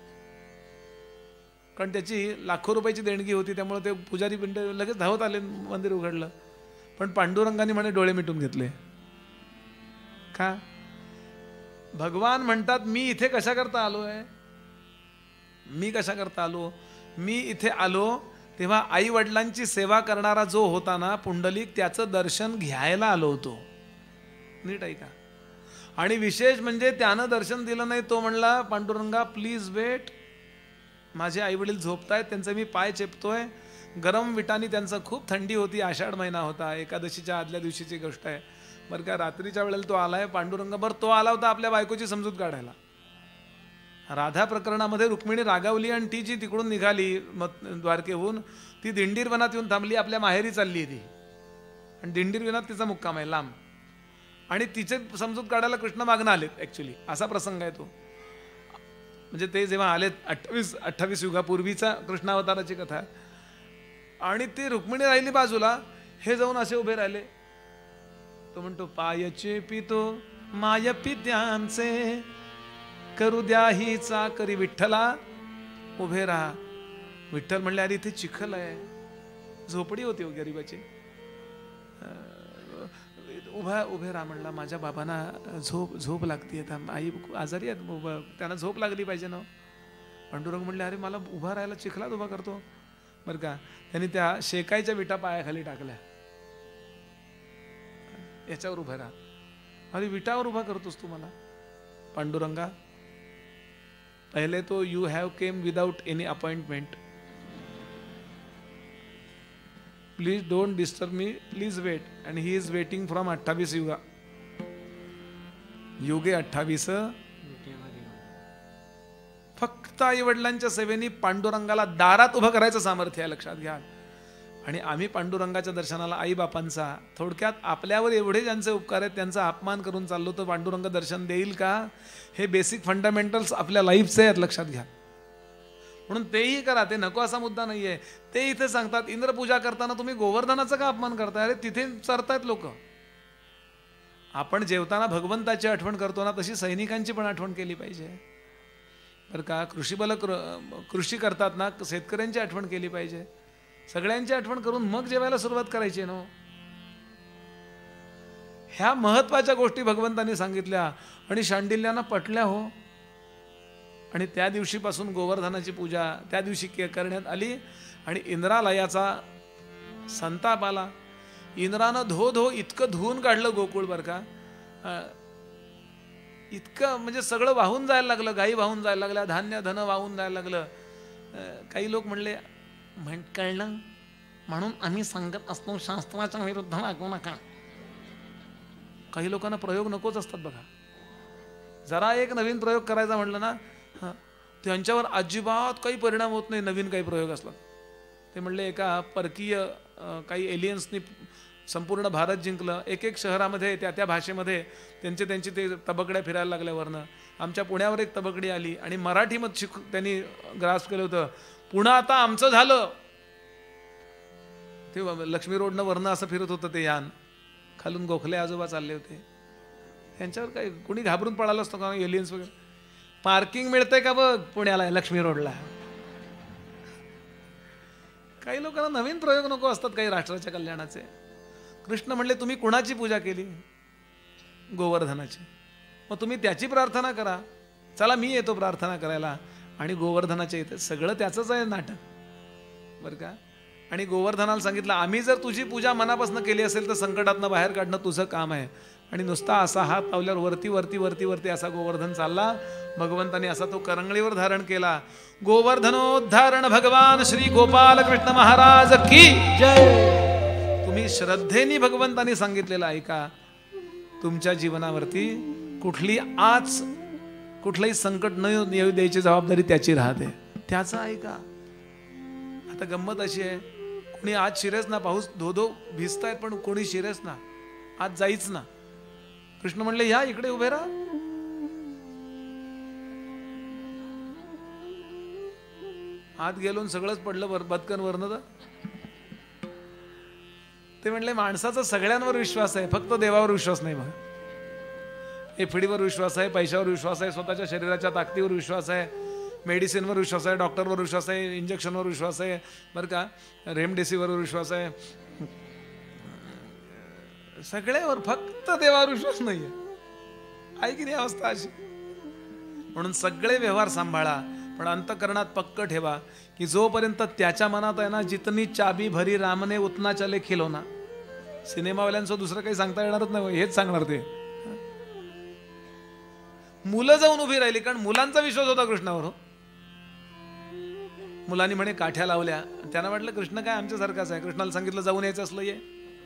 कारण त्याची लाखो रुपयाची देणगी होती. त्यामुळे ते पुजारी पिंड लगेच धावत आले, मंदिर उघडलं. पण पांडुरंगाने म्हणे डोळे मिटून घेतले. का? भगवान म्हणतात मी इथे कशा करता आलो आहे? मी कशा करता आलो? मी इथे आलो तेव्हा आई वडिलांची सेवा करणारा जो होता ना पुंडलिक, त्याचं दर्शन घ्यायला आलो होतो. नीट ऐका. आणि विशेष म्हणजे त्यानं दर्शन दिलं नाही. तो म्हणला पांडुरंगा प्लीज वेट, माझे आई वडील झोपतायत, त्यांचे मी पाय चेपतोय. गरम विटानी त्यांचं खूप थंडी होती, आषाढ महिना होता, एकादशीच्या आदल्या दिवशीची गोष्ट आहे बरं का. रात्रीच्या वेळेला तो आलाय पांडुरंग. बरं तो आला होता आपल्या बायकोची समजूत काढायला. राधा प्रकरणामध्ये रुक्मिणी रागावली आणि ती जी तिकडून निघाली द्वारकेहून, ती दिंडीर वनात येऊन थांबली. आपल्या माहेरी चालली ती, आणि दिंडीर वनात तिचा मुक्काम आहे लांब. आणि तिचे समजूत काढायला कृष्ण मागणं आलेत. ॲक्च्युली असा प्रसंग आहे तो. म्हणजे ते जेव्हा आलेत अठ्ठावीस अठ्ठावीस युगापूर्वीचा कृष्णावताराची कथा. आणि ती रुक्मिणी राहिली बाजूला, हे जाऊन असे उभे राहिले. तो म्हणतो पायचे पितो माय पित्यांचे, करू द्या ही चाकरी विठ्ठला उभे राहा. विठ्ठल म्हणले अरे इथे चिखल आहे, झोपडी होती हो गरीबाची, उभा उभे राहा. म्हणला माझ्या बाबांना झोप झोप लागते, आई आजारी आहेत, त्यांना झोप लागली पाहिजे ना. पांडुरंग म्हणले अरे मला उभा राहायला चिखलात उभा करतो बरं का. त्यांनी त्या शेकायच्या विटा पायाखाली टाकल्या, याच्यावर उभा राहा. अरे विटावर उभा करतोस तू मला. पांडुरंगा पहले तो you have came without any appointment, please don't disturb me, please wait. And he is waiting from अठ्ठावीस युगा, युगे अठ्ठावीस. फक्त आई वडिलांच्या सेवेनी पांडुरंगाला दारात उभं करायचं सामर्थ्य आहे, लक्षात घ्या. आणि आम्ही पांडुरंगाच्या दर्शनाला आई बापांचा, थोडक्यात आपल्यावर एवढे ज्यांचे उपकार आहेत त्यांचा अपमान करून चाललो तर पांडुरंग दर्शन देईल का? हे बेसिक फंडामेंटल्स आपल्या लाईफचे आहेत, लक्षात घ्या. म्हणून तेही करा, ते नको असा मुद्दा नाहीये. ते इथे सांगतात इंद्रपूजा करताना तुम्ही गोवर्धनाचा का अपमान करताय? अरे तिथे चरतायत लोक. आपण जेवताना भगवंताची आठवण करतो ना, तशी सैनिकांची पण आठवण केली पाहिजे बरं का. कृषीबल कृषी करतात ना, शेतकऱ्यांची आठवण केली पाहिजे. सगळ्यांची आठवण करून मग जेवायला सुरुवात करायची ना. ह्या महत्वाच्या गोष्टी भगवंतांनी सांगितल्या आणि शांडिल्यांना पटल्या हो. आणि त्या दिवशीपासून गोवर्धनाची पूजा त्या दिवशी करण्यात आली आणि इंद्रालयाचा संताप आला. इंद्रानं धो धो इतकं धुवून काढलं गोकुळ बरं का, इतकं म्हणजे सगळं वाहून जायला लागलं, गायी वाहून जायला लागल्या, धान्य धन वाहून जायला लागलं. काही लोक म्हणले म्हण कळलं म्हणून आम्ही सांगत असतो शास्त्राच्या विरुद्ध वागू नका. काही लोकांना प्रयोग नकोच असतात बघा. जरा एक नवीन प्रयोग करायचा म्हटलं ना, त्यांच्यावर अजिबात काही परिणाम होत नाही नवीन काही प्रयोग असला. ते म्हणले एका परकीय काही एलियन्सनी संपूर्ण भारत जिंकलं. एक एक शहरामध्ये त्या त्या भाषेमध्ये त्यांचे त्यांची ते तबकड्या फिरायला लागल्यावरनं आमच्या पुण्यावर एक तबकडी आली आणि मराठीमध्ये शिक त्यांनी ग्रास केलं होतं. पुन्हा आता आमचं झालं. ते लक्ष्मी रोडनं वरनं असं फिरत होतं ते यान, खालून गोखले आजोबा चालले होते. त्यांच्यावर काही कुणी घाबरून पळालं असतं का एलियन्स वगैरे? पार्किंग मिळतंय का बघ पुण्याला लक्ष्मी रोडला. काही लोकांना नवीन प्रयोग नको असतात काही राष्ट्राच्या कल्याणाचे. कृष्ण म्हणले तुम्ही कुणाची पूजा केली? गोवर्धनाची. मग तुम्ही त्याची प्रार्थना करा. चला मी येतो प्रार्थना करायला. आणि गोवर्धनाच्या येते सगळं त्याचंच आहे नाटक बरं का. आणि गोवर्धनाला सांगितलं आम्ही जर तुझी पूजा मनापासून केली असेल तर संकटातनं बाहेर काढणं तुझं काम आहे. आणि नुसता असा हात लावल्यावर वरती वरती वरती वरती असा गोवर्धन चालला. भगवंताने असा तो करंगळीवर धारण केला. गोवर्धनोद्धारण भगवान श्री गोपाल कृष्ण महाराज की जय. तुम्ही श्रद्धेने भगवंतानी सांगितलेलं ऐका. तुमच्या जीवनावरती कुठली आज कुठलंही संकट न येऊ द्यायची जबाबदारी त्याची राहते. त्याचं ऐका. आता गंमत अशी आहे, कोणी आज शिरेच ना, पाऊस धो धो भिजतायत पण कोणी शिरेच ना, आज जाईच ना. कृष्ण म्हणले या इकडे उभे राहा. आत गेलो सगळंच पडलं बदकन वरनं. ते म्हणले माणसाचा सगळ्यांवर विश्वास आहे, फक्त देवावर विश्वास नाही. मग एफडीवर विश्वास आहे, पैशावर विश्वास आहे, स्वतःच्या शरीराच्या ताकदीवर विश्वास आहे, मेडिसिनवर विश्वास आहे, डॉक्टरवर विश्वास आहे, इंजेक्शनवर विश्वास आहे बरं का, रेमडेसिवीरवर विश्वास आहे, सगळ्यावर, फक्त देवावर विश्वास नाहीये. आहे की नाही अवस्था अशी? म्हणून सगळे व्यवहार सांभाळा पण अंतकरणात पक्क ठेवा की जोपर्यंत त्याच्या मनात आहे ना, जितनी चाबी भरी रामने उतना चले खिलौना. सिनेमावाल्यांचं दुसरं काही सांगता येणारच नाही, हेच सांगणार ते. मुलं जाऊन उभी राहिली कारण मुलांचा विश्वास होता कृष्णावर. मुलांनी म्हणे काठ्या लावल्या, त्यांना वाटलं कृष्ण काय आमच्यासारखाच आहे. कृष्णाला सांगितलं जाऊन यायचं असलं ये.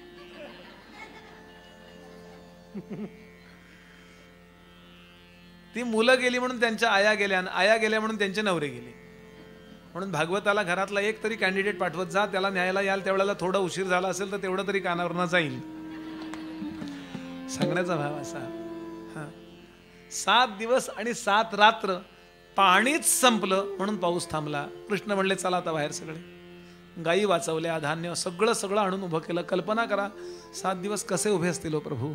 ती मुलं गेली म्हणून त्यांच्या आया गेल्या, आया गेल्या म्हणून त्यांचे नवरे गेले. म्हणून भागवताला घरातला एक तरी कॅन्डिडेट पाठवत जा, त्याला न्यायला याल त्यावेळेला थोडा उशीर झाला असेल तर तेवढं तरी कानावरनं जाईल. सांगण्याचा भाव असा. हा, सात दिवस आणि सात रात्र पाणीच संपलं म्हणून पाऊस थांबला. कृष्ण म्हणले चला आता बाहेर सगळे. गायी वाचवल्या, धान्य सगळं सगळं आणून उभं केलं. कल्पना करा सात दिवस कसे उभे असतील हो प्रभू.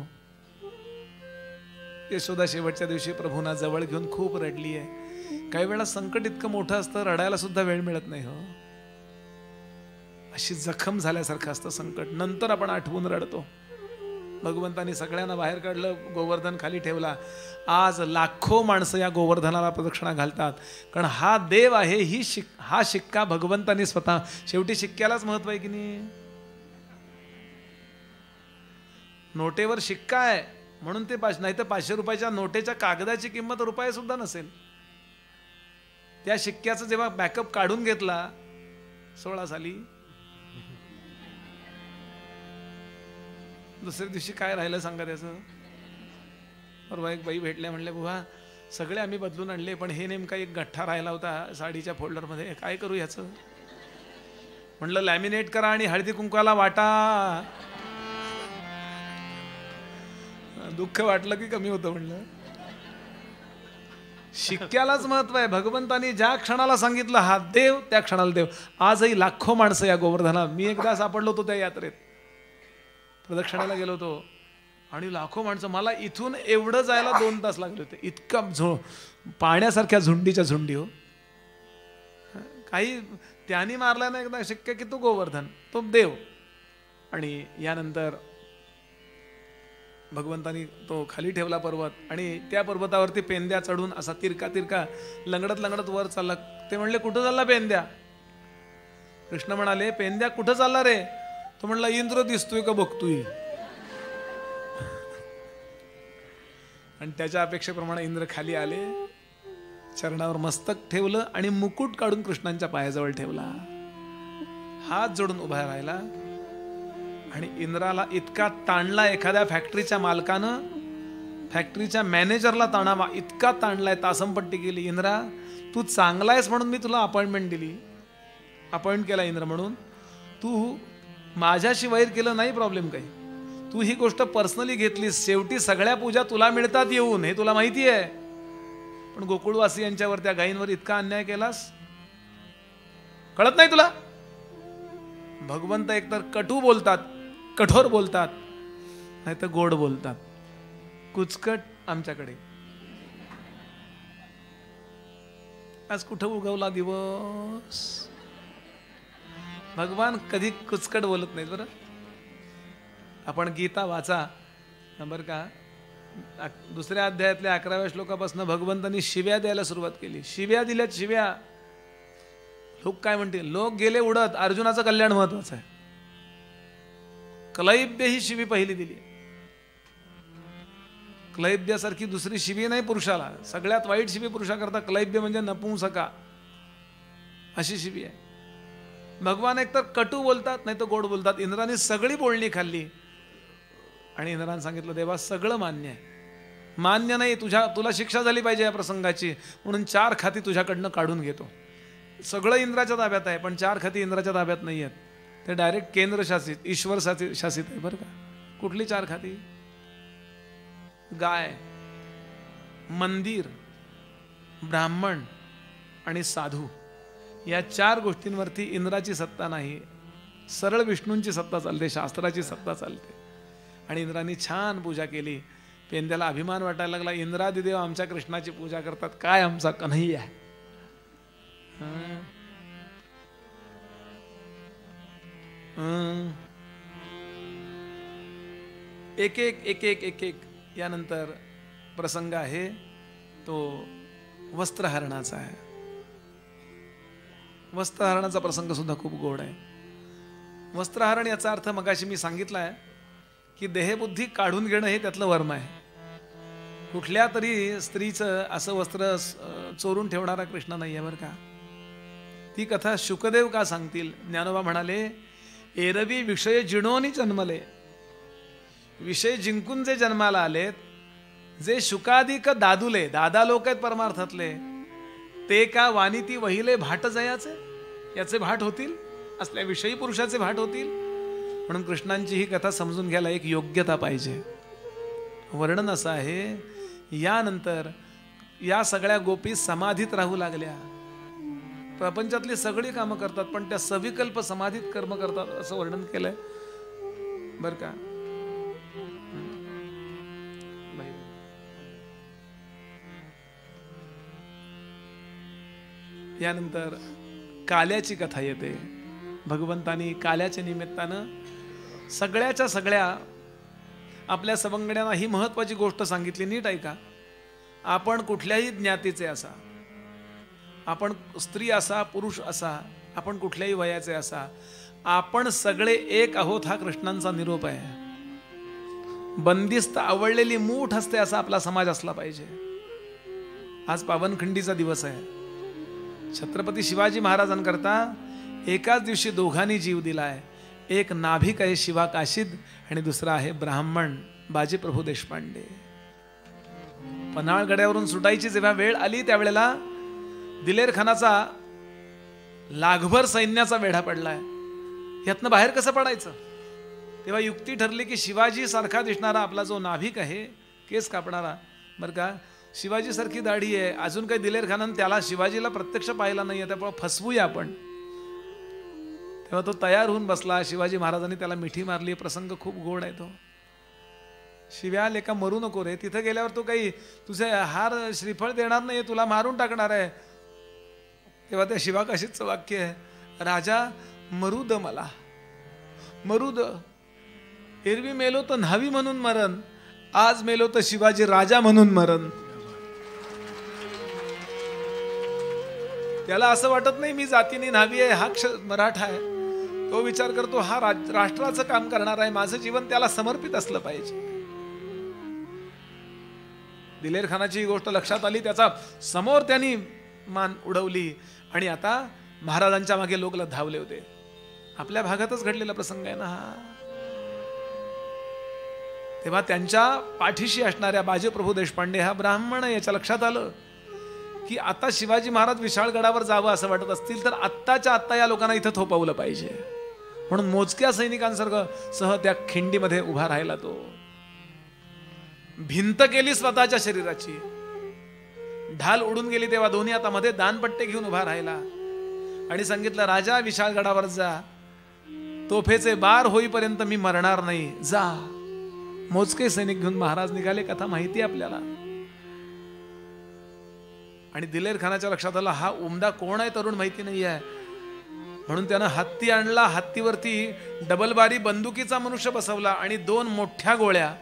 यशोदा शेवटच्या दिवशी प्रभूंना जवळ घेऊन खूप रडली आहे. काही वेळा संकट इतकं मोठं असतं रडायला सुद्धा वेळ मिळत नाही हो. अशी जखम झाल्यासारखं असतं संकट. नंतर आपण आठवून रडतो. भगवंतांनी सगळ्यांना बाहेर काढलं, गोवर्धन खाली ठेवला. आज लाखो माणसं या गोवर्धनाला प्रदक्षिणा घालतात, कारण हा देव आहे. ही शिक हा शिक्का भगवंतांनी स्वतः, शेवटी शिक्क्यालाच महत्व आहे की नाही. नोटेवर शिक्का आहे म्हणून ते पाच, नाही तर पाचशे रुपयाच्या नोटेच्या कागदाची किंमत रुपये सुद्धा नसेल. त्या शिक्क्याचं जेव्हा बॅकअप काढून घेतला सोळा साली, दुसऱ्या दिवशी काय राहिलं सांगा त्याचं. परवा एक बाई भेटल्या, म्हणले बुवा सगळे आम्ही बदलून आणले पण हे नेमका एक गठ्ठा राहिला होता साडीच्या फोल्डरमध्ये, काय करू ह्याचं. म्हणलं लॅमिनेट करा आणि हळदी कुंकाला वाटा. दुःख वाटलं की कमी होतं. म्हणलं शिक्क्यालाच महत्व आहे. भगवंतानी ज्या क्षणाला सांगितलं हा देव, त्या क्षणाला देव. आजही लाखो माणसं या गोवर्धनाला. मी एकदा सापडलो होतो त्या यात्रेत, प्रदक्षिणाला गेलो होतो आणि लाखो माणसं. मला इथून एवढं जायला दोन तास लागले होते. इतका झो पाण्यासारख्या झुंडीच्या झुंडी हो. काही त्यांनी मारला ना एकदा शिक्का की तो गोवर्धन, तो देव. आणि यानंतर भगवंतानी तो खाली ठेवला पर्वत आणि त्या पर्वतावरती पेंद्या चढून असा तिरका तिरका लंगडत लंगडत वर चालला. ते म्हणले कुठं चालला पेंद्या. कृष्ण म्हणाले पेंद्या कुठं चालला रे. तो म्हणला इंद्र दिसतोय का बघतोय. आणि त्याच्या अपेक्षेप्रमाणे इंद्र खाली आले, चरणावर मस्तक ठेवलं आणि मुकुट काढून कृष्णांच्या पायाजवळ ठेवला. हात जोडून उभा राहिला आणि इंद्राला इतका ताणला. एखाद्या फॅक्टरीच्या मालकानं फॅक्टरीच्या मॅनेजरला ताणावा इतका ताणलाय, तासमपट्टी केली. इंद्रा तू चांगला आहेस म्हणून मी तुला अपॉइंटमेंट दिली, अपॉइंट केला इंद्र म्हणून. तू माझ्याशी वैर केलं नाही प्रॉब्लेम काही, तू ही गोष्ट पर्सनली घेतलीस. शेवटी सगळ्या पूजा तुला मिळतात येऊन, हे तुला माहिती आहे. पण गोकुळवासी यांच्यावर, त्या गायींवर इतका अन्याय केलास, कळत नाही तुला. भगवंत एकतर कटू बोलतात, कठोर बोलतात, नाही तर गोड बोलतात. कुचकट आमच्याकडे. आज कुठं उगवला दिवस. भगवान कधी कुचकट बोलत नाहीत बरं. आपण गीता वाचा बरं का. दुसऱ्या अध्यायातल्या अकराव्या श्लोकापासून भगवंतांनी शिव्या द्यायला सुरुवात केली. शिव्या दिल्यात शिव्या. लोक काय म्हणतील, लोक गेले उडत, अर्जुनाचं कल्याण महत्वाचं आहे. क्लैब्य ही शिवी पहिली दिली. क्लैब्यासारखी दुसरी शिवी नाही पुरुषाला. सगळ्यात वाईट शिवी पुरुषाकरता क्लैब्य म्हणजे नपुंसका, अशी शिवी आहे. भगवान एकतर कटू बोलतात नाही तर गोड बोलतात. इंद्राने सगळी बोलणी खाल्ली आणि इंद्राने सांगितलं देवा सगळं मान्य आहे, मान्य नाही, तुझ्या तुला शिक्षा झाली पाहिजे या प्रसंगाची, म्हणून चार खाती तुझ्याकडनं काढून घेतो. सगळं इंद्राच्या ताब्यात आहे पण चार खाती इंद्राच्या ताब्यात नाही आहेत. ते डायरेक्ट केंद्र शासित, ईश्वर शासित आहे बरं का. कुठली चार खाती. गाय, मंदिर, ब्राह्मण आणि साधू, या चार गोष्टींवरती इंद्राची सत्ता नाही. सरळ विष्णूंची सत्ता चालते, शास्त्राची सत्ता चालते. आणि इंद्रांनी छान पूजा केली. पेंद्याला अभिमान वाटायला लागला, इंद्रादिदेव आमच्या कृष्णाची पूजा करतात, काय आमचा कन्हैया आहे. एक एक एक एक एक एक यानंतर प्रसंग आहे तो वस्त्रहरणाचा आहे. वस्त्रहरणाचा प्रसंग सुद्धा खूप गोड आहे. वस्त्रहरण याचा अर्थ मगाशी मी सांगितला आहे की देहबुद्धी काढून घेणं हे त्यातलं वर्म आहे. कुठल्या तरी स्त्रीचं असं वस्त्र चोरून ठेवणारा कृष्ण नाही आहे बरं का. ती कथा शुकदेव का सांगतील. ज्ञानोबा म्हणाले, एरवी विषय जिणोनी जन्मले, विषय जिंकून जे जन्माला आलेत, जे शुकाधिक दादुले, दादा लोक आहेत परमार्थातले, ते का वानिती वहिले भाट जयाचे, याचे भाट होतील, असल्या विषयी पुरुषाचे भाट होतील. म्हणून कृष्णांची ही कथा समजून घ्यायला एक योग्यता पाहिजे. वर्णन असं आहे, यानंतर या सगळ्या गोपी समाधीत राहू लागल्या. प्रपंचातली सगळी कामं करतात पण त्या सविकल्प समाधीत कर्म करतात असं वर्णन केलंय बर का. यानंतर काल्याची कथा येते. भगवंतानी काल्याच्या निमित्तानं सगळ्याच्या सगळ्या आपल्या सवंगड्यांना ही महत्वाची गोष्ट सांगितली. नीट ऐका. आपण कुठल्याही ज्ञातीचे असा, आपण स्त्री असा पुरुष असा, आपण कुठल्याही वयाचे असा, आपण सगळे एक आहोत हा कृष्णांचा निरोप आहे. बंदिस्त आवडलेली मूठ असते असा आपला समाज असला पाहिजे. आज पावनखंडीचा दिवस आहे. छत्रपती शिवाजी महाराजांकरता एकाच दिवशी दोघांनी जीव दिलाय. एक नाभिक आहे शिवा काशीद आणि दुसरा आहे ब्राह्मण बाजीप्रभू देशपांडे. पन्हाळगड्यावरून सुटायची जेव्हा वेळ आली त्यावेळेला दिलेर खानाचा लाखभर सैन्याचा वेढा पडलाय. यातनं बाहेर कसं पडायचं. तेव्हा युक्ती ठरली की शिवाजी सारखा दिसणारा आपला जो नाभिक आहे केस कापणारा बरं का, शिवाजी सारखी दाढी आहे, अजून काही दिलेर खानानं त्याला शिवाजीला प्रत्यक्ष पाहिला नाहीये, त्यामुळे फसवूया आपण. तेव्हा तो तयार होऊन बसला. शिवाजी महाराजांनी त्याला मिठी मारली. प्रसंग खूप गोड आहे तो. शिव्या लेका मरू नको रे, तिथं गेल्यावर तू काही तुझे हार श्रीफळ देणार नाही, तुला मारून टाकणार आहे. तेव्हा त्या शिवाकाशीचं वाक्य आहे, राजा मरू द मला, मरू द. एरवी मेलो तर न्हावी म्हणून मरण, आज मेलो तर शिवाजी राजा म्हणून मरण. त्याला असं वाटत नाही मी जातीने न्हावी आहे, हा क्ष मराठा आहे. तो विचार करतो हा राष्ट्राचं काम करणार आहे, माझं जीवन त्याला समर्पित असलं पाहिजे. दिलेर खानाची ही गोष्ट लक्षात आली. त्याचा समोर त्यांनी मान उडवली आणि आता महाराजांच्या मागे लोक धावले होते. आपल्या भागातच घडलेला प्रसंग आहे ना हा. तेव्हा त्यांच्या पाठीशी असणाऱ्या बाजीप्रभू देशपांडे हा ब्राह्मण आहे. याच्या लक्षात आलं की आता शिवाजी महाराज विशाळगडावर जावं असं वाटत असतील तर आत्ताच्या आत्ता या लोकांना इथं थोपवलं पाहिजे. म्हणून मोजक्या सैनिकांसारखं सह त्या खिंडीमध्ये उभा राहिला. तो भिंत केली स्वतःच्या शरीराची, ढाल उडून गेली. तेव्हा दोन्ही हातामध्ये दानपट्टे घेऊन उभा राहिला आणि सांगितलं, राजा विशाळगडावर जा, तोफेचे बार होईपर्यंत मी मरणार नाही, जा. मोजके सैनिक घेऊन महाराज निघाले. कथा माहिती आपल्याला. आणि दिलेर खानाच्या लक्षात आला हा उमदा कोण आहे तरुण माहिती नाही आहे. म्हणून त्यानं हत्ती आणला. हत्तीवरती डबलबारी बंदुकीचा मनुष्य बसवला आणि दोन मोठ्या गोळ्या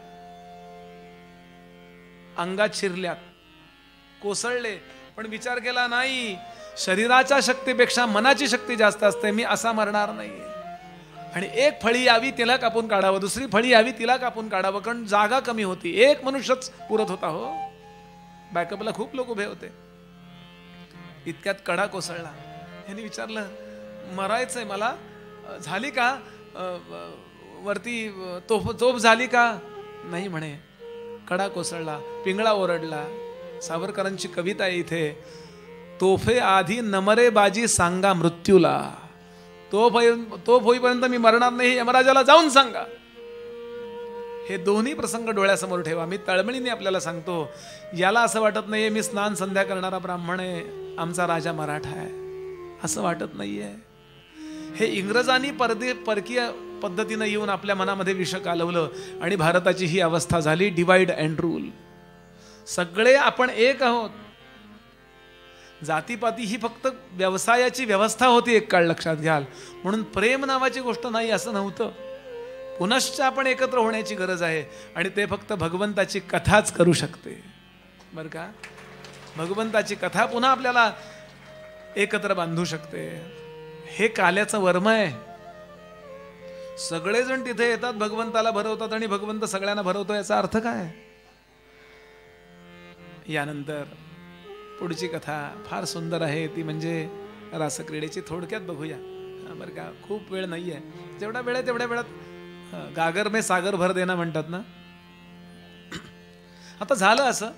अंगात शिरल्या, कोसळले. पण विचार केला नाही, शरीराच्या शक्तीपेक्षा मनाची शक्ती जास्त असते, मी असा मरणार नाही. आणि एक फळी यावी तिला कापून काढावं, दुसरी फळी यावी तिला कापून काढावं, कारण जागा कमी होती. एक मनुष्यच पुरत होता. हो, बॅकअपला खूप लोक उभे होते. इतक्यात कडा कोसळला. यांनी विचारलं, मरायचंय मला, झाली का वरती तोफ तोफ झाली का. नाही म्हणे. कडा कोसळला. पिंगळा ओरडला. सावरकरांची कविता आहे इथे, तोफे आधी नमरे बाजी सांगा मृत्यूला, तोफ तोफ होईपर्यंत मी मरणार नाही यमराजाला जाऊन सांगा. हे दोन्ही प्रसंग डोळ्यासमोर ठेवा. मी तळमळीने आपल्याला सांगतो, याला असं वाटत नाहीये मी स्नान संध्या करणारा ब्राह्मण आहे, आमचा राजा मराठा आहे, असं वाटत नाहीये. हे इंग्रजांनी परदे परकीय पद्धतीनं येऊन आपल्या मनामध्ये विष कालवलं आणि भारताची ही अवस्था झाली. Divide and rule. सगळे आपण एक आहोत. जातीपाती ही फक्त व्यवसायाची व्यवस्था होती एक काळ, लक्षात घ्याल. म्हणून प्रेम नावाची गोष्ट नाही असं नव्हतं. पुनश्च आपण एकत्र होण्याची गरज आहे आणि ते फक्त भगवंताची कथाच करू शकते बरं का. भगवंताची कथा पुन्हा आपल्याला एकत्र बांधू शकते. हे काल्याचं वर्म आहे. सगळेजण तिथे येतात, भगवंताला भरवतात आणि भगवंत सगळ्यांना भरवतो. याचा अर्थ काय. यानंतर पुढची कथा फार सुंदर आहे. ती म्हणजे रासक्रीडेची. थोडक्यात बघूया बरं का, खूप वेळ नाहीये. जेवढा वेळ आहे तेवढ्या वेळात गागर में सागर भर देना म्हणतात ना. आता झालं असं,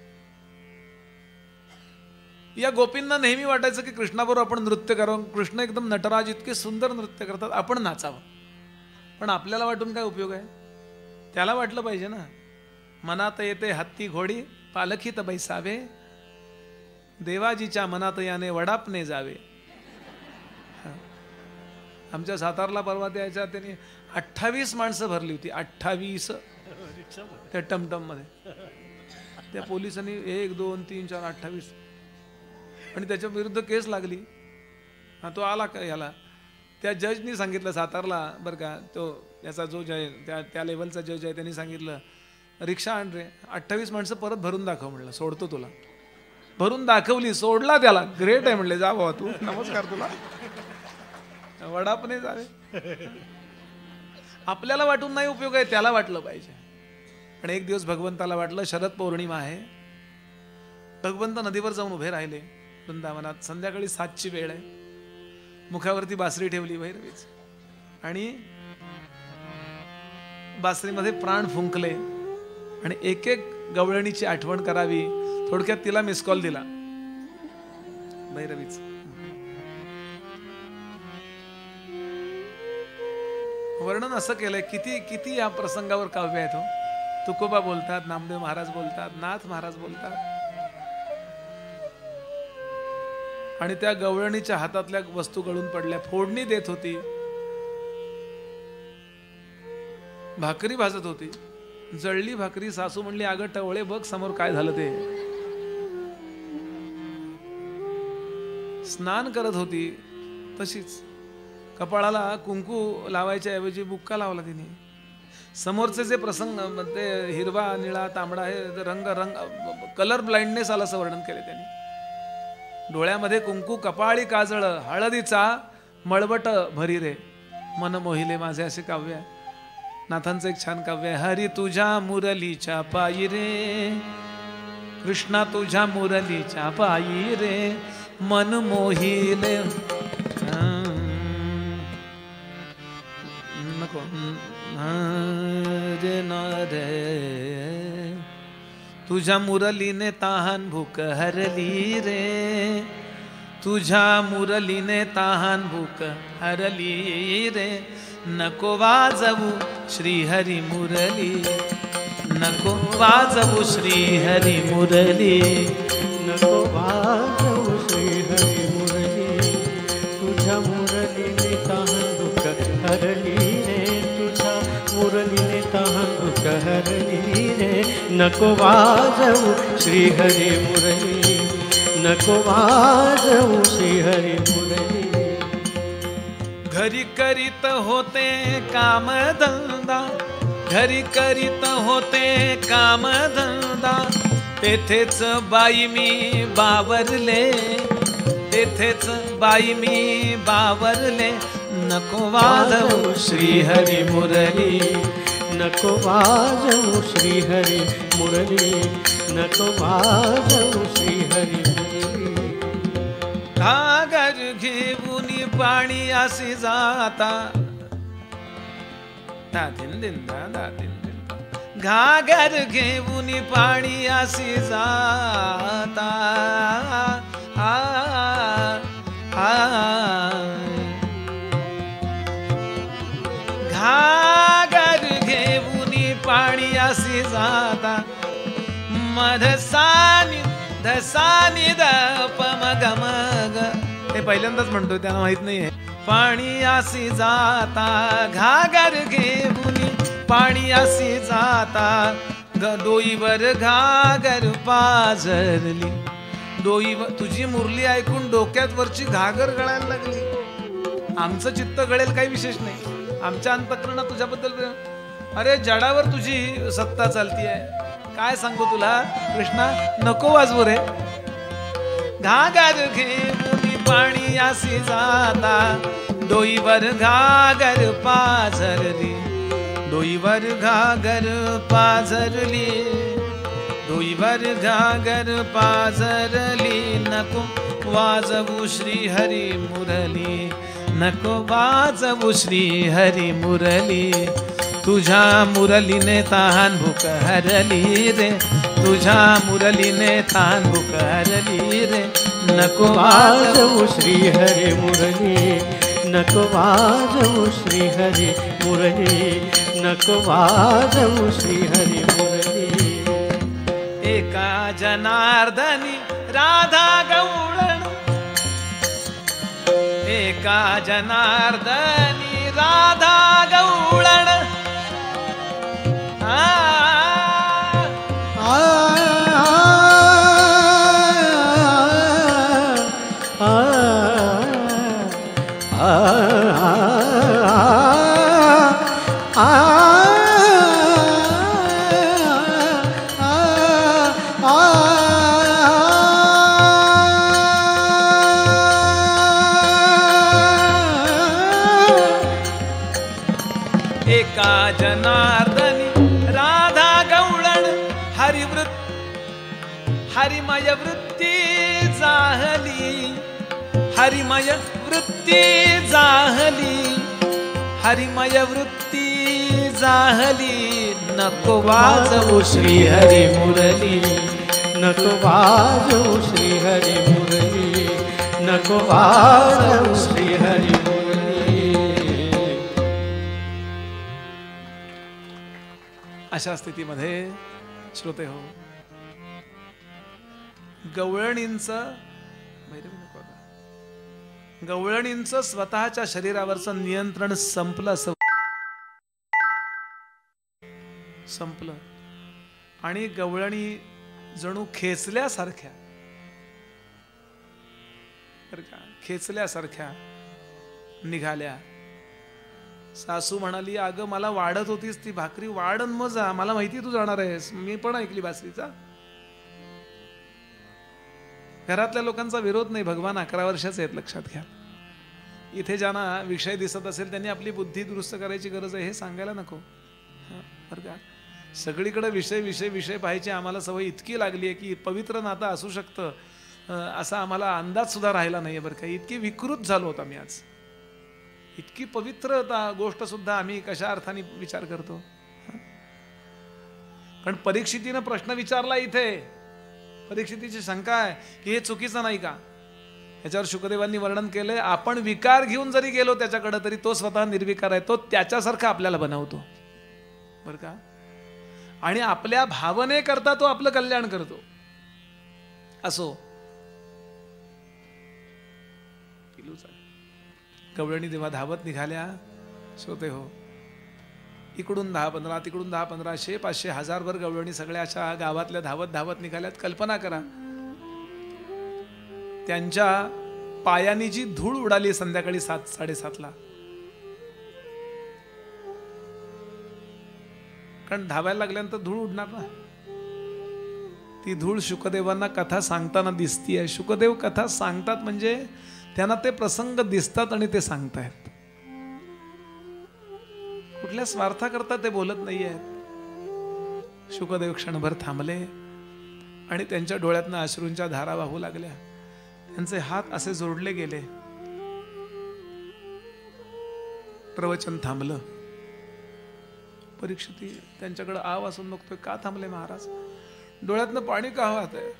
या गोपींना नेहमी वाटायचं की कृष्णाबरोबर आपण नृत्य करावं. कृष्ण एकदम नटराज इतके सुंदर नृत्य करतात, आपण नाचावं. पण आपल्याला वाटून काय उपयोग आहे. त्याला वाटलं पाहिजे ना. मनात येते हत्ती घोडी पालखीत बैसावे, देवाजीच्या मनात याने वडापणे जावे. आमच्या सातारला परवा त्याच्या त्यांनी अठ्ठावीस माणसं भरली होती, अठ्ठावीस त्या टमटममध्ये. त्या पोलिसांनी एक दोन तीन चार अठ्ठावीस आणि त्याच्या विरुद्ध केस लागली. हा तो आला का याला, त्या जजनी सांगितलं सातारला बरं का, तो याचा जो जज त्या त्या लेवलचा जज आहे त्यांनी सांगितलं रिक्षा आण रे, अठ्ठावीस माणसं परत भरून दाखव म्हणलं, सोडतो तुला. भरून दाखवली, सोडला त्याला. ग्रेट आहे म्हणले, जा बाबा तू, नमस्कार तुला, वडापणे जावे. आपल्याला वाटून नाही उपयोग आहे, त्याला वाटलं पाहिजे. आणि एक दिवस भगवंताला वाटलं शरद पौर्णिमा आहे, भगवंत नदीवर जाऊन उभे राहिले वृंदावनात. संध्याकाळी सातची वेळ आहे, मुखावरती बासरी ठेवली भैरवीच आणि बासरीमध्ये प्राण फुंकले आणि एक एक गवळणीची आठवण करावी, थोडक्यात तिला मिस कॉल दिला भैरवीच. वर्णन असं केलंय, किती किती या प्रसंगावर काव्य आहेत. हो, तुकोबा बोलतात, नामदेव महाराज बोलतात, नाथ महाराज बोलतात. आणि त्या गवळणीच्या हातातल्या वस्तू गळून पडल्या, फोडणी देत होती, भाकरी भाजत होती, जळली भाकरी. सासू म्हणली अगं टवळे बघ समोर काय झालं ते. स्नान करत होती तशीच कपाळाला कुंकू लावायच्या ऐवजी बुक्का लावला तिने. समोरचे जे प्रसंग ते हिरवा निळा तांबडा हे रंग रंग कलर ब्लाइंडनेस आला असं वर्णन केले त्यांनी. डोळ्यामध्ये कुंकू, कपाळी काजळ, हळदीचा मळवट भरी रे, मन मोहिले माझे, असे काव्य आहे. नाथांचं एक छान काव्य आहे, हरी तुझ्या मुरलीच्या पायी रे, कृष्णा तुझ्या मुरलीच्या पायी रे, मन मोहिले. नको रे न रे, तुझ्या मुरलीने तहान भूक हरली रे, तुझ्या मुरलीने तहान भूक हरली रे, नको वाजवू श्रीहरी मुरली, नको वाजवू श्रीहरी मुरली, नको वाजवू श्रीहरी मुरली, तुझ्या मुरलीने तहान भूक हरली रे, तुझ्या मुरलीने तहान भूक हरली रे, नको वाजवू श्रीहरी मुरली, नको वाजवू श्रीहरी मुरली. घरी करीत होते कामधंदा, घरी करीत होते कामधंदा, तेथेच बाई मी बावरले, तेथेच बाई मी बावरले, नको वाजवू श्रीहरी मुरली, नको वाजवू श्रीहरी मुरली, नको वाजवू श्रीहरी मुरली. घागर घेऊन पाणी असे जाता, दादिन दिन दा दादिन दिन, घागर घेऊन पाणी असे जाता, आ आ घागर घेऊन पाणी असे जाता, मधसानी धसानी द पम गम ग. हे पहिल्यांदाच म्हणतोय, त्यांना माहित नाहीये. पाणी असे जाता, घागर घेऊन पाणी असे जाता, डोईवर घागर पाझरली, डोईवर. तुझी मुरली ऐकून डोक्यात वरची घागर गळायला लागली. आमचं चित्त गळेल काही विशेष नाही, आमच्या अंतःकरणात तुझ्याबद्दल. अरे जडावर तुझी सत्ता चालती आहे, काय सांगू तुला कृष्णा, नको वाजवू रे. घागर घेऊन पाणी असे जाता, डोईवर घागर पाझरली, डोईवर घागर पाझरली, डोईवर घागर पाझरली, नको वाजवू श्रीहरी मुरली, नको वाजवू श्रीहरी मुरली, तुझ्या मुरलीने तहान भूक हरली रे, तुझ्या मुरलीने तहान भूक हरली रे, नको वाजवू श्रीहरी मुरली, नको वाजवू श्रीहरी मुरली, नको वाजवू श्रीहरी मुरली. एका जनार्दनी राधा गवळण, एक एका जनार्दनी राधा गवळण आ एका जनार्दनी राधा गवळण हरिवृत्त हरिमय वृत्ती जाहली हरिमय वृत्ती जाहली हरिमय वृत्ती जाहली नको वाजवू श्री हरी मुरली नको वाजवू श्री हरी मुरली नको वाजवू श्री हरी मुरली. अशा स्थितीमध्ये श्रोते हो, गवळणींचं गवळणींचं स्वतःच्या शरीरावरचं नियंत्रण संपलं संपलं आणि गवळणी जणू खेचल्यासारख्या बरं का खेचल्यासारख्या निघाल्या. सासू म्हणाली, अगं मला वाढत होतीस ती भाकरी, वाढन मग जा, मला माहिती तू जाणार आहेस, मी पण ऐकली बासरीचा. घरातल्या लोकांचा विरोध नाही, भगवान अकरा वर्षाचे आहेत लक्षात घ्या. इथे ज्यांना विषय दिसत असेल त्यांनी आपली बुद्धी दुरुस्त करायची गरज आहे हे सांगायला नको बरं का. सगळीकडे विषय विषय विषय पाहायची आम्हाला सवय इतकी लागली आहे की पवित्र नातं असू शकतं असा आम्हाला अंदाज सुद्धा राहिला नाहीये बरं का. इतकी विकृत झालो होता मी आज. इतकी पवित्र गोष्ट सुद्धा आम्ही कशा अर्थाने विचार करतो. कारण परीक्षितीनं प्रश्न विचारला इथे, परीक्षितीची शंका आहे की हे चुकीचं नाही का. याच्यावर शुकदेवांनी वर्णन केलंय, आपण विकार घेऊन जरी गेलो त्याच्याकडे तरी तो स्वतः निर्विकार आहे, तो त्याच्यासारखा आपल्याला बनवतो बरं का. आणि आपल्या भावने करता तो आपलं कल्याण करतो. असो गवळणी तेव्हा धावत निघाल्या श्रोते हो. इकडून दहा पंधरा तिकडून दहा पंधराशे पाचशे हजारभर गवळणी सगळ्या अशा गावातल्या धावत धावत निघाल्यात. कल्पना करा त्यांच्या पायानी जी धूळ उडाली संध्याकाळी सात साडेसातला. कारण धावायला लागल्यानंतर धूळ उडणार ना. ती धूळ शुकदेवांना कथा सांगताना दिसतीये. शुकदेव कथा सांगतात म्हणजे त्यांना ते प्रसंग दिसतात आणि ते सांगतायत. कुठल्या स्वार्थाकरता ते बोलत नाही आहेत. शुकदेव क्षणभर थांबले आणि त्यांच्या डोळ्यातनं अश्रूंच्या धारा वाहू लागल्या. त्यांचे हात असे जोडले गेले. प्रवचन थांबलं. परीक्षिती त्यांच्याकडे आव असून बघतोय, का थांबले महाराज, डोळ्यातनं पाणी का वाहत आहे.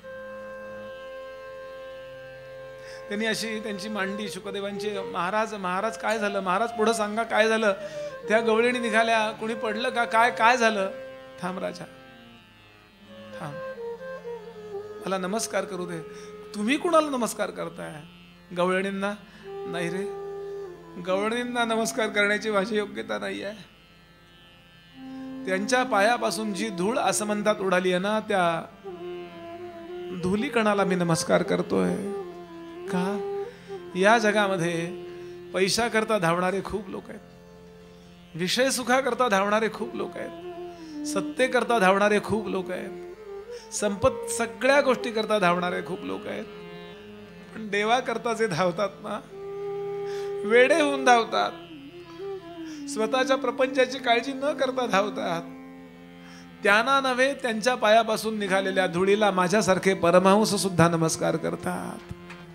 त्यांनी अशी त्यांची मांडी शुकदेवांची, महाराज महाराज काय झालं, महाराज पुढं सांगा काय झालं. त्या गवळणी निघाल्या, कुणी पडलं का, काय काय झालं. थांब राजा थांब, मला नमस्कार करू दे. तुम्ही कुणाला नमस्कार करताय, गवळणींना. नाही रे, गवळणींना नमस्कार करण्याची माझी योग्यता नाही आहे. त्यांच्या पायापासून जी धूळ असमंतात उडाली आहे ना, त्या धुलीकणाला मी नमस्कार करतोय. का, या जगामध्ये पैसा करता धावणारे खूप लोक आहेत, विषय सुखा करता धावणारे खूप लोक आहेत, सत्ते करता धावणारे खूप लोक आहेत, संपत सगळ्या गोष्टी करता धावणारे खूप लोक आहेत. पण देवा करता जे धावतात ना, वेडे होऊन धावतात, स्वतःच्या प्रपंचाची काळजी न करता धावतात. त्यांना नव्हे, त्यांच्या पायापासून निघालेल्या धुळीला माझ्यासारखे परमहंस सुद्धा नमस्कार करतात.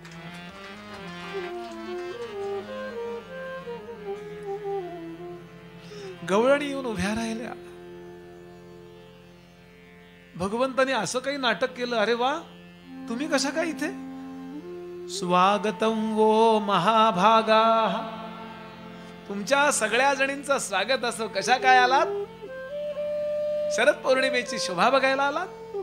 गवळणी येऊन उभ्या राहिल्या. भगवंतानी असं काही नाटक केलं, अरे वा, तुम्ही कशा काय इथे. स्वागतम वो महाभागा, तुमच्या सगळ्या जणींचं स्वागत असो. कशा काय आलात, शरद पौर्णिमेची शोभा बघायला आलात.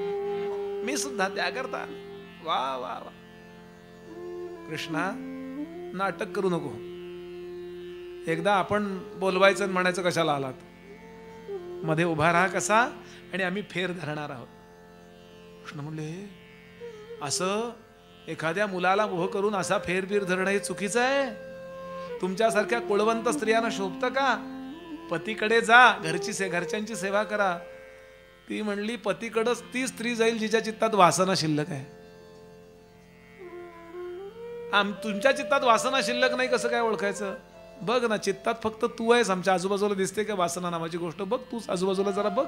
मी सुद्धा त्याकरता. वा वा वा. कृष्णा, नाटक करू नको. एकदा आपण बोलवायचं आणि म्हणायचं कशाला आलात, मध्ये उभा राहा कसा, आणि आम्ही फेर धरणार आहोत. कृष्ण म्हणले असं एखाद्या मुलाला मोह करून असा फेर बीर धरणं हे चुकीचं आहे. तुमच्यासारख्या कुळवंत स्त्रियांना शोभतं का? पतीकडे जा, घरची से घरच्यांची सेवा करा. ती म्हणली पतीकडच ती स्त्री जाईल जिच्या चित्तात वासना शिल्लक आहे. आम तुमच्या चित्तात वासना शिल्लक नाही कसं काय ओळखायचं? बघ ना, चित्तात फक्त तू आहेस. आमच्या आजूबाजूला दिसते का वासना नावाची गोष्ट? बघ तू आजूबाजूला जरा बघ.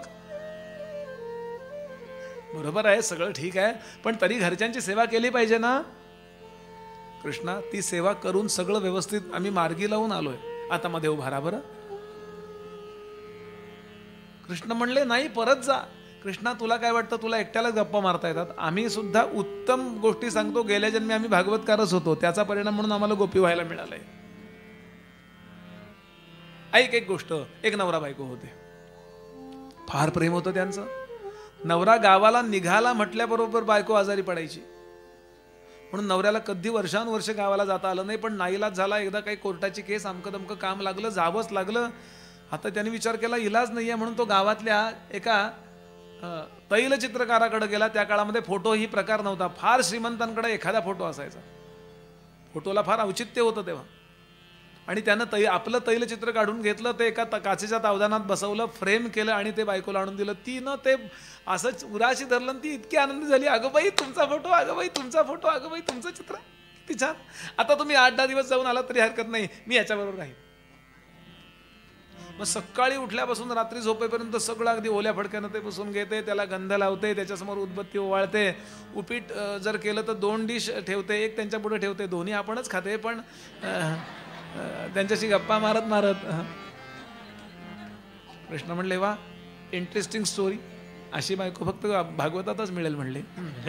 बरोबर आहे, सगळं ठीक आहे, पण तरी घरच्यांची सेवा केली पाहिजे ना. कृष्णा, ती सेवा करून सगळं व्यवस्थित आम्ही मार्गी लावून आलोय. आता मध्ये उभा राहा बरं. कृष्ण म्हणले नाही, परत जा. कृष्णा, तुला काय वाटतं तुला एकट्यालाच गप्पा मारता येतात? आम्ही सुद्धा उत्तम गोष्टी सांगतो. गेल्या जन्मी आम्ही भागवतकारच होतो, त्याचा परिणाम म्हणून आम्हाला गोपी व्हायला मिळालंय. ऐक एक गोष्ट. एक नवरा बायको होते, फार प्रेम होतं त्यांचं. नवरा गावाला निघाला म्हटल्याबरोबर बायको आजारी पडायची, म्हणून नवऱ्याला कधी वर्षानुवर्ष गावाला जाता आलं नाही. पण नाईलाज झाला, एकदा काही कोर्टाची केस अमकं दमकं काम लागलं, जावंच लागलं. आता त्यांनी विचार केला इलाज नाहीये, म्हणून तो गावातल्या एका तैलचित्रकाराकडे गेला. त्या काळामध्ये फोटो ही प्रकार नव्हता. फार श्रीमंतांकडे एखादा फोटो असायचा, फोटोला फार औचित्य होतं तेव्हा. आणि त्यानं तै आपलं तैलचित्र काढून घेतलं, ते एका काचेच्या तावदानात बसवलं, फ्रेम केलं आणि ते बायकोला आणून दिलं. ती न ते असंच उराशी धरलं, ती इतकी आनंदी झाली. अगं बाई तुमचा फोटो, अगं बाई तुमचा फोटो, अगं बाई तुमचं चित्र किती छान. आता तुम्ही आठ दहा दिवस जाऊन आलात तरी हरकत नाही, मी याच्याबरोबर राहील. मग सकाळी उठल्यापासून रात्री झोपेपर्यंत सगळं अगदी ओल्या फडक्यानं ते पुसून घेते, त्याला गंध लावते, त्याच्यासमोर उदबत्ती ओवाळते. उपीट जर केलं तर दोन डिश ठेवते, एक त्यांच्या पुढे ठेवते, दोन्ही आपणच खाते, पण त्यांच्याशी गप्पा मारत मारत. कृष्ण म्हणले वा, इंटरेस्टिंग स्टोरी. अशी बायको फक्त भागवतातच मिळेल म्हणले.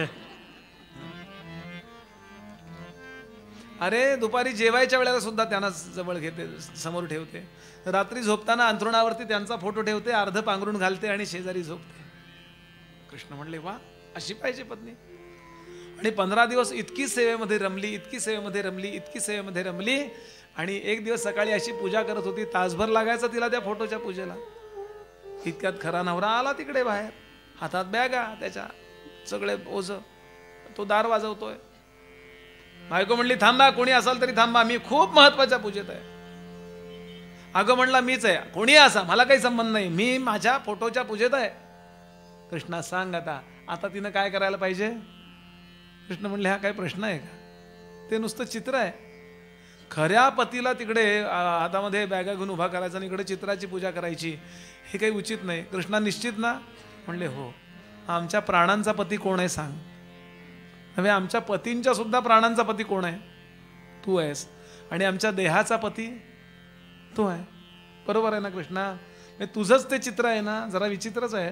अरे दुपारी जेवायच्या वेळेला सुद्धा त्यांना जवळ घेते, समोर ठेवते. रात्री झोपताना अंथरुणावरती त्यांचा फोटो ठेवते, अर्ध पांघरून घालते आणि शेजारी झोपते. कृष्ण म्हणले वा, अशी पाहिजे पत्नी. आणि पंधरा दिवस इतकी सेवेमध्ये रमली, इतकी सेवेमध्ये रमली, इतकी सेवेमध्ये रमली. आणि एक दिवस सकाळी अशी पूजा करत होती, तासभर लागायचा तिला त्या फोटोच्या पूजेला. इतक्यात खरा नवरा आला तिकडे बाहेर, हातात बॅगा, त्याच्या सगळे ओझ. तो दार वाजवतोय. बायको म्हणली थांबा, कोणी असाल तरी थांबा, मी खूप महत्वाच्या पूजेत आहे. अगं म्हणला मीच आहे, कोणी असा मला काही संबंध नाही, मी माझ्या फोटोच्या पूजेत आहे. कृष्णा सांग आता आता तिनं काय करायला पाहिजे? कृष्ण म्हणले हा काय प्रश्न आहे का? ते नुसतं चित्र आहे. खऱ्या पतीला तिकडे हातामध्ये बॅगा घेऊन उभा करायचा आणि इकडे चित्राची पूजा करायची, हे काही उचित नाही. कृष्णा निश्चित ना? म्हणले हो. आमच्या प्राणांचा पती कोण आहे सांग. नव्हे, आमच्या पतींच्या सुद्धा प्राणांचा पती कोण आहे? तू आहेस. आणि आमच्या देहाचा पती तू आहे. बरोबर आहे ना कृष्णा? तुझंच ते चित्र आहे ना? जरा विचित्रच आहे.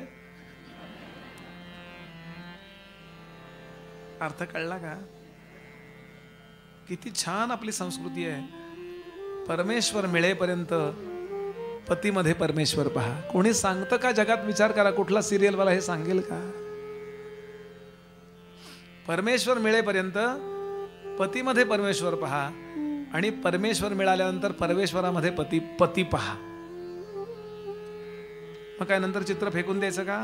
अर्थ कळला का? किती छान आपली संस्कृती आहे. परमेश्वर मिळेपर्यंत पतीमध्ये परमेश्वर पहा. कोणी सांगतं का जगात? विचार करा, कुठला सिरियलवाला हे सांगेल का? परमेश्वर मिळेपर्यंत पतीमध्ये परमेश्वर पहा आणि परमेश्वर मिळाल्यानंतर परमेश्वरामध्ये पती पती पहा. मग काय नंतर चित्र फेकून द्यायचं का?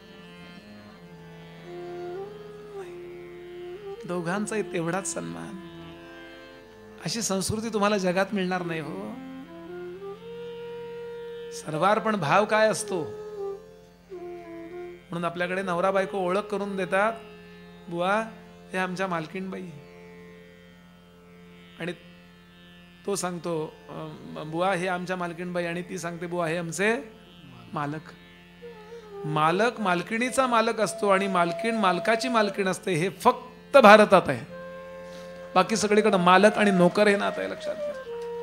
दोघांचाही तेवढाच सन्मान. अशी संस्कृती तुम्हाला जगात मिळणार नाही हो. सर्वार्पण भाव काय असतो म्हणून आपल्याकडे नवरा बायको ओळख करून देतात. बुवा हे आमच्या मालकीणबाई, आणि तो सांगतो बुवा हे आमच्या मालकीणबाई, आणि ती सांगते बुवा हे आमचे मालक. मालक मालकिणीचा मालक असतो आणि मालकीण मालकाची मालकीण असते. हे फक्त भारतात आहे. बाकी सगळीकडे मालक आणि नोकर हे नातं आहे, लक्षात घ्या.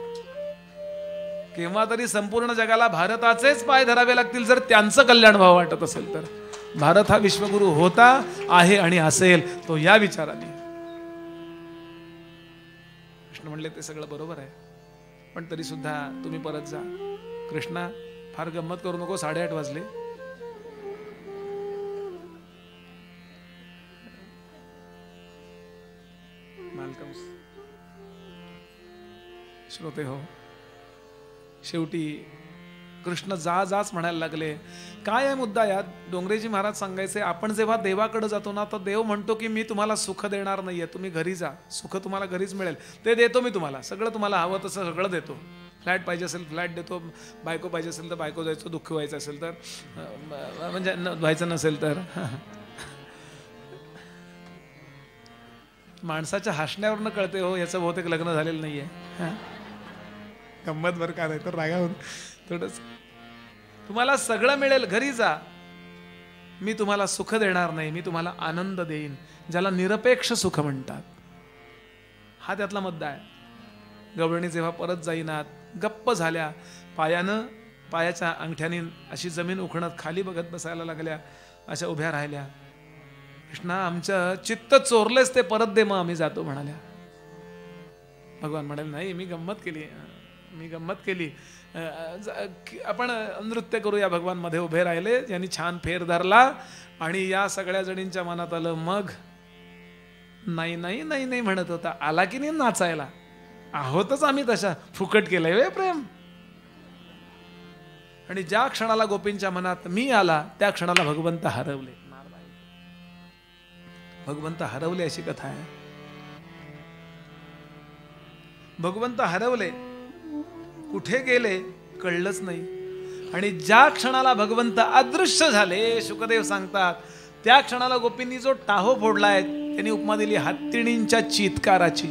केव्हा तरी संपूर्ण जगाला भारताचेच पाय धरावे लागतील जर त्यांचं कल्याण व्हावं वाटत असेल तर. भारत हा विश्वगुरु होता, आहे आणि असेल तो या विचाराने. कृष्ण म्हणले ते सगळं बरोबर आहे, पण तरी सुद्धा तुम्ही परत जा. कृष्णा फार गंमत करू नको, साडेआठ वाजले. मालकंस श्रोते हो, शेवटी कृष्ण जा जाच म्हणायला लागले. काय आहे मुद्दा यात? डोंगरेजी महाराज सांगायचे, आपण जेव्हा देवाकडे जातो ना, तर देव म्हणतो की मी तुम्हाला सुख देणार नाहीये, तुम्ही घरी जा, सुख तुम्हाला घरीच मिळेल, ते देतो मी तुम्हाला, सगळं तुम्हाला हवं तसं सगळं देतो. फ्लॅट पाहिजे असेल फ्लॅट देतो, बायको पाहिजे असेल तर बायको जायचो, दुःखी व्हायचं असेल तर म्हणजे व्हायचं नसेल तर. माणसाच्या हसण्यावरनं कळते हो याचं बहुतेक लग्न झालेलं नाहीये. गंमत बरं का, नाही तर रागावून थोडंच. तुम्हाला सगळं मिळेल, घरी जा, मी तुम्हाला सुख देणार नाही, मी तुम्हाला आनंद देईन, ज्याला निरपेक्ष सुख म्हणतात. हा त्यातला मुद्दा आहे. गवळणी जेव्हा परत जाईनात, गप्प झाल्या, पायानं पायाच्या अंगठ्याने अशी जमीन उखणत खाली बघत बसायला लागल्या, अशा उभ्या राहिल्या. कृष्णा, आमचं चित्त चोरलेच, ते परत दे, मग आम्ही जातो म्हणाल्या. भगवान म्हणाले, नाही, मी गंमत केली, मी गंमत केली, आपण नृत्य करूया. भगवान मध्ये उभे राहिले, यांनी छान फेर धरला आणि या सगळ्या जणींच्या मनात आलं, मग नाही नाही नाही नाही म्हणत होता, आला की नाही नाचायला, आहोतच आम्ही तशा, फुकट केलंय वे प्रेम. आणि ज्या क्षणाला गोपींच्या मनात मी आला, त्या क्षणाला भगवंत हरवले. भगवंत हरवले अशी कथा आहे. भगवंत हरवले, कुठे गेले कळलंच नाही. आणि ज्या क्षणाला भगवंत अदृश्य झाले, शुकदेव सांगतात, त्या क्षणाला गोपींनी जो टाहो फोडलाय, त्यांनी उपमा दिली हत्तीणींच्या चीत्काराची.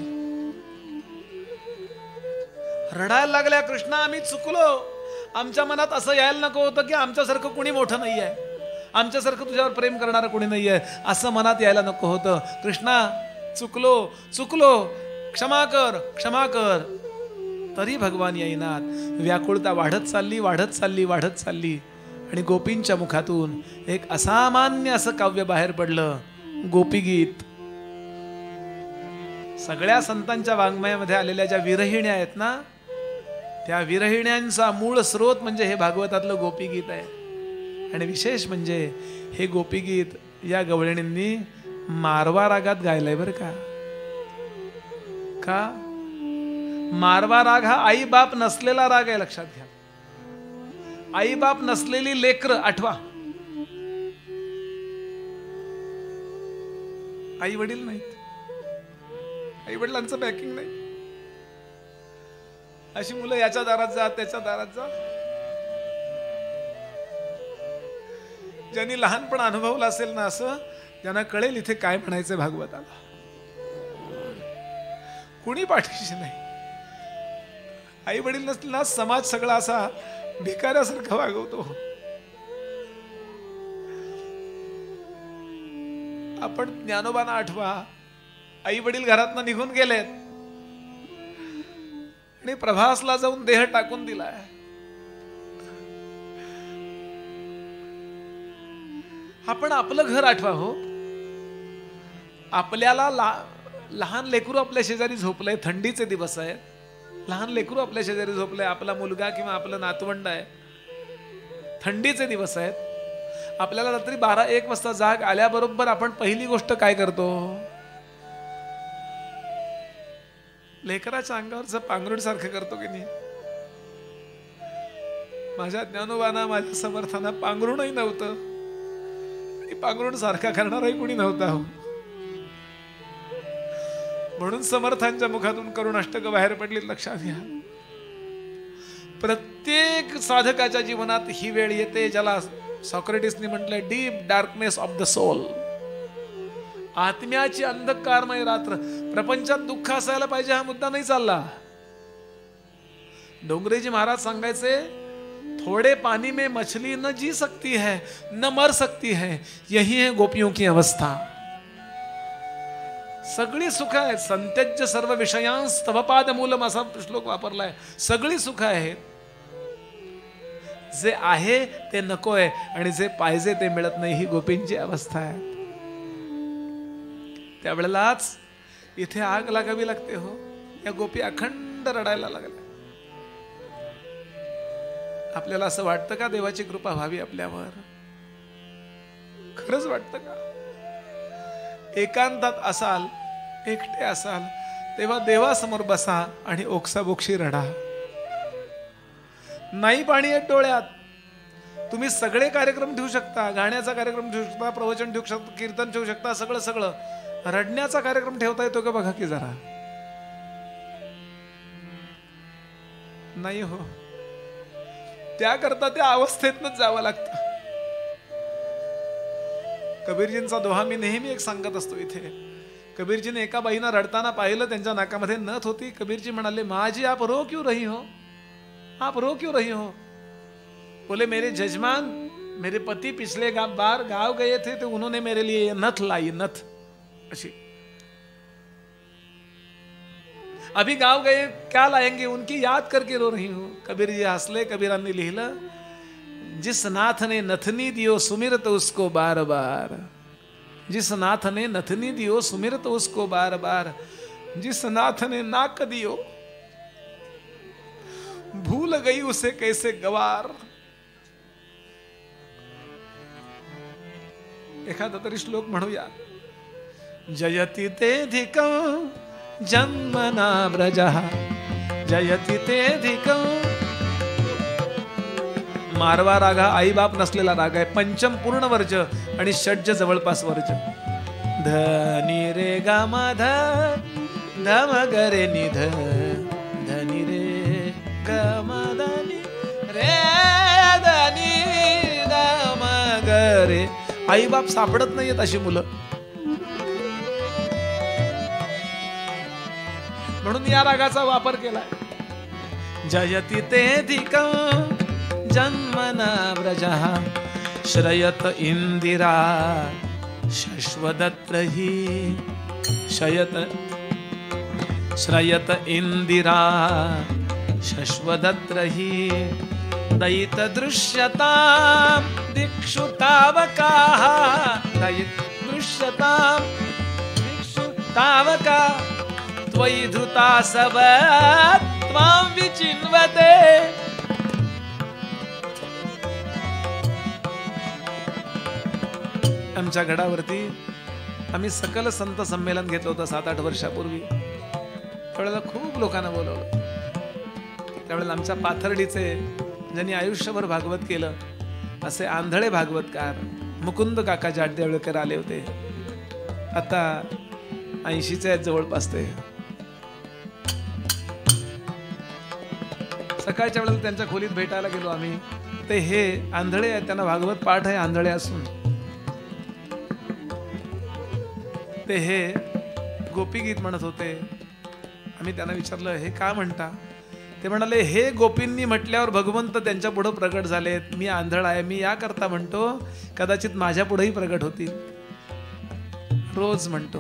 रडायला लागल्या, कृष्णा आम्ही चुकलो, आमच्या मनात असं यायला नको होतं की आमच्यासारखं कुणी मोठं नाही आहे, आमच्यासारखं तुझ्यावर प्रेम करणारं कोणी नाही आहे, असं मनात यायला नको होतं. कृष्णा चुकलो चुकलो, क्षमा कर क्षमा कर. तरी भगवान येईनात. व्याकुळता वाढत चालली वाढत चालली वाढत चालली आणि गोपींच्या मुखातून एक असामान्य असं काव्य बाहेर पडलं, गोपीगीत. सगळ्या संतांच्या वाङ्मयामध्ये आलेल्या ज्या विरहिण्या आहेत ना, त्या विरहिण्यांचा मूळ स्रोत म्हणजे हे भागवतातलं गोपीगीत आहे. आणि विशेष म्हणजे हे गोपीगीत या गवळणींनी मारवा रागात गायलंय बरं का. का मारवा राग हा आई बाप नसलेला राग आहे, लक्षात घ्या. आई बाप नसलेली लेकर आठवा, आई वडील नाहीत, आई वडिलांचं बॅकिंग नाही, अशी मुलं याच्या दारात जा त्याच्या दारात जा. ज्यांनी लहानपण अनुभवलं असेल ना असं, ज्यांना कळेल इथे काय म्हणायचं भागवताला. कुणी पाठीशी नाही. आई वडील नसतील ना, समाज सगळा असा भिकाऱ्यासारखा वागवतो. आपण ज्ञानोबांना आठवा, आई वडील घरातनं निघून गेलेत आणि प्रभासला जाऊन देह टाकून दिलाय. आपण आपलं घर आठवा हो. आपल्याला ला, लहान लेकरू आपल्या शेजारी झोपलंय, थंडीचे दिवस आहेत, लहान लेकरू आपल्या शेजारी झोपलंय, आपला मुलगा किंवा आपलं नातवंड आहे, थंडीचे दिवस आहेत. आपल्याला रात्री बारा एक वाजता जाग आल्याबरोबर आपण पहिली गोष्ट काय करतो? लेकराच्या अंगावरचं पांघरुण सारखं करतो की नाही? माझ्या ज्ञानोबांना माझ्या समर्थांना पांघरुणही नव्हतं, पांघरुण सारखा करणारही कोणी नव्हता. म्हणून समर्थांच्या मुखातून करुण अष्टक बाहेर पडली. लक्षात घ्या, प्रत्येक साधकाच्या जीवनात ही वेळ येते ज्याला सॉक्रेटिसने म्हटलंय deep darkness of the soul, आत्म्याची अंधकारमय रात्र. प्रपंचात दुःख असायला पाहिजे हा मुद्दा नाही चालला. डोंगरेजी महाराज सांगायचे, थोड़े पानी में मछली न जी सकती है न मर सकती है, यही है गोपियों की अवस्था. सगळी सुख आहेत. संत्यज्य सर्व विषयांस तव पाद मूलम असा श्लोक वापरलाय. सगळी सुख आहेत. जे आहे ते नकोय आणि जे पाहिजे ते मिळत नाही, ही गोपींची अवस्था आहे. त्यावेळेलाच इथे आग लागावी लागते हो. या गोपी अखंड रडायला लागल्या. आपल्याला असं वाटतं का देवाची कृपा व्हावी आपल्यावर? खरंच वाटतं का? एकांतात असाल, एकटे असाल तेव्हा देवासमोर बसा आणि ओक्साबोक्षी रडा. नाही पाणी येत डोळ्यात. तुम्ही सगळे कार्यक्रम ठेवू शकता, गाण्याचा कार्यक्रम ठेवू शकता, प्रवचन ठेवू शकता, कीर्तन ठेवू शकता, सगळं सगळं. रडण्याचा कार्यक्रम ठेवता येतो का बघा की जरा. नाही हो. त्याकरता त्या अवस्थेतनच जावं लागतं. कबीरजींचा दोहा मी नेहमी एक सांगत असतो इथे. कबीरजीने एका बाईनं रडताना पाहिलं, त्यांच्या नाकामध्ये नथ होती. कबीरजी म्हणाले, माजी आप रो क्यों रही हो, आप रो क्यों रही हो. बोले, मेरे जजमान, मेरे पति पिछले गा, बार गांव गए थे तो उन्होंने मेरे लिए ये नथ लाई, नथ अशी. अभी गांव गए, क्या लाएंगे, उनकी याद करके रो रही हूं. कबीर जी हसले. कबीरांनी लिहिलं, जिस नाथ ने नथनी दियो सुमिरत उसको बार बार, जिस नाथ ने नथनी दियो सुमिरत उसको बार बार, जिस नाथ ने नाक दियो भूल गई उसे कैसे गवार. एखादा तरी श्लोक म्हणूया. जयति ते धिकं जन्मना व्रजः, जयति ते धिकं. मारवा राग हा आई बाप नसलेला राग आहे. पंचम पूर्ण वर्ज आणि षड्ज जवळपास वर्ज. धनी रे गा मा ध, धम ग रे नि ध, धनी रे ग मा धनी रे धनी धम ग रे. आई बाप सापडत नाहीयेत अशी मुलं. म्हणून या रागाचा वापर केलाय. जयति ते धिकं जन्मना व्रजः, श्रयत इंदिरा शश्वदत्र हि, शयत श्रयत इंदिरा शश्वदत्र हि. दयित दृश्यतां दिक्षु तावकाः, दयित दृश्यतां दिक्षु तावका. त्वयि धृता सब त्वां विचिन्वते. आमच्या गडावरती आम्ही सकल संत संमेलन घेतलं होतं सात आठ वर्षापूर्वी. त्यावेळेला खूप लोकांना बोलवलं. त्यावेळेला आमच्या पाथर्डीचे, ज्यांनी आयुष्यभर भागवत केलं, असे आंधळे भागवतकार मुकुंद काका जाडदेवळकर आले होते. आता ऐंशीचे आहेत जवळपास ते. सकाळच्या वेळेला त्यांच्या खोलीत भेटायला गेलो आम्ही. ते हे आंधळे आहेत, त्यांना भागवत पाठ आहे आंधळे असून. ते हे गोपीगीत म्हणत होते. आम्ही त्यांना विचारलं, हे का म्हणता. ते म्हणाले, हे गोपींनी म्हटल्यावर भगवंत त्यांच्या पुढे प्रगट झालेत. मी आंधळा आहे, मी या करता म्हणतो, कदाचित माझ्या पुढेही प्रगट होतील. रोज म्हणतो.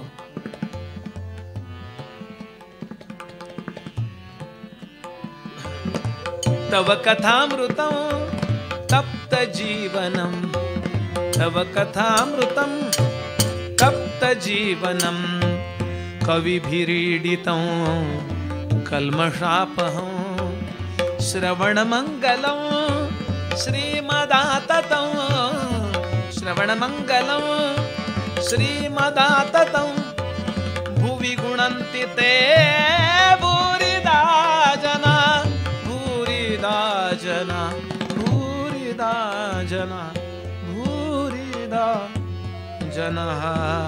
तव कथामृतं तप्त जीवनम, तव कथामृतं तप्त जीवनम, कविभिरीडितं कल्मषापहं. श्रवण मंगलं श्रीमदाततं, श्रवण मंगलं श्रीमदाततं. भुवि गुणन्ति ते भूरिदा जना, भूरिदा जना, भूरिदा जना, भूरिदा जनः.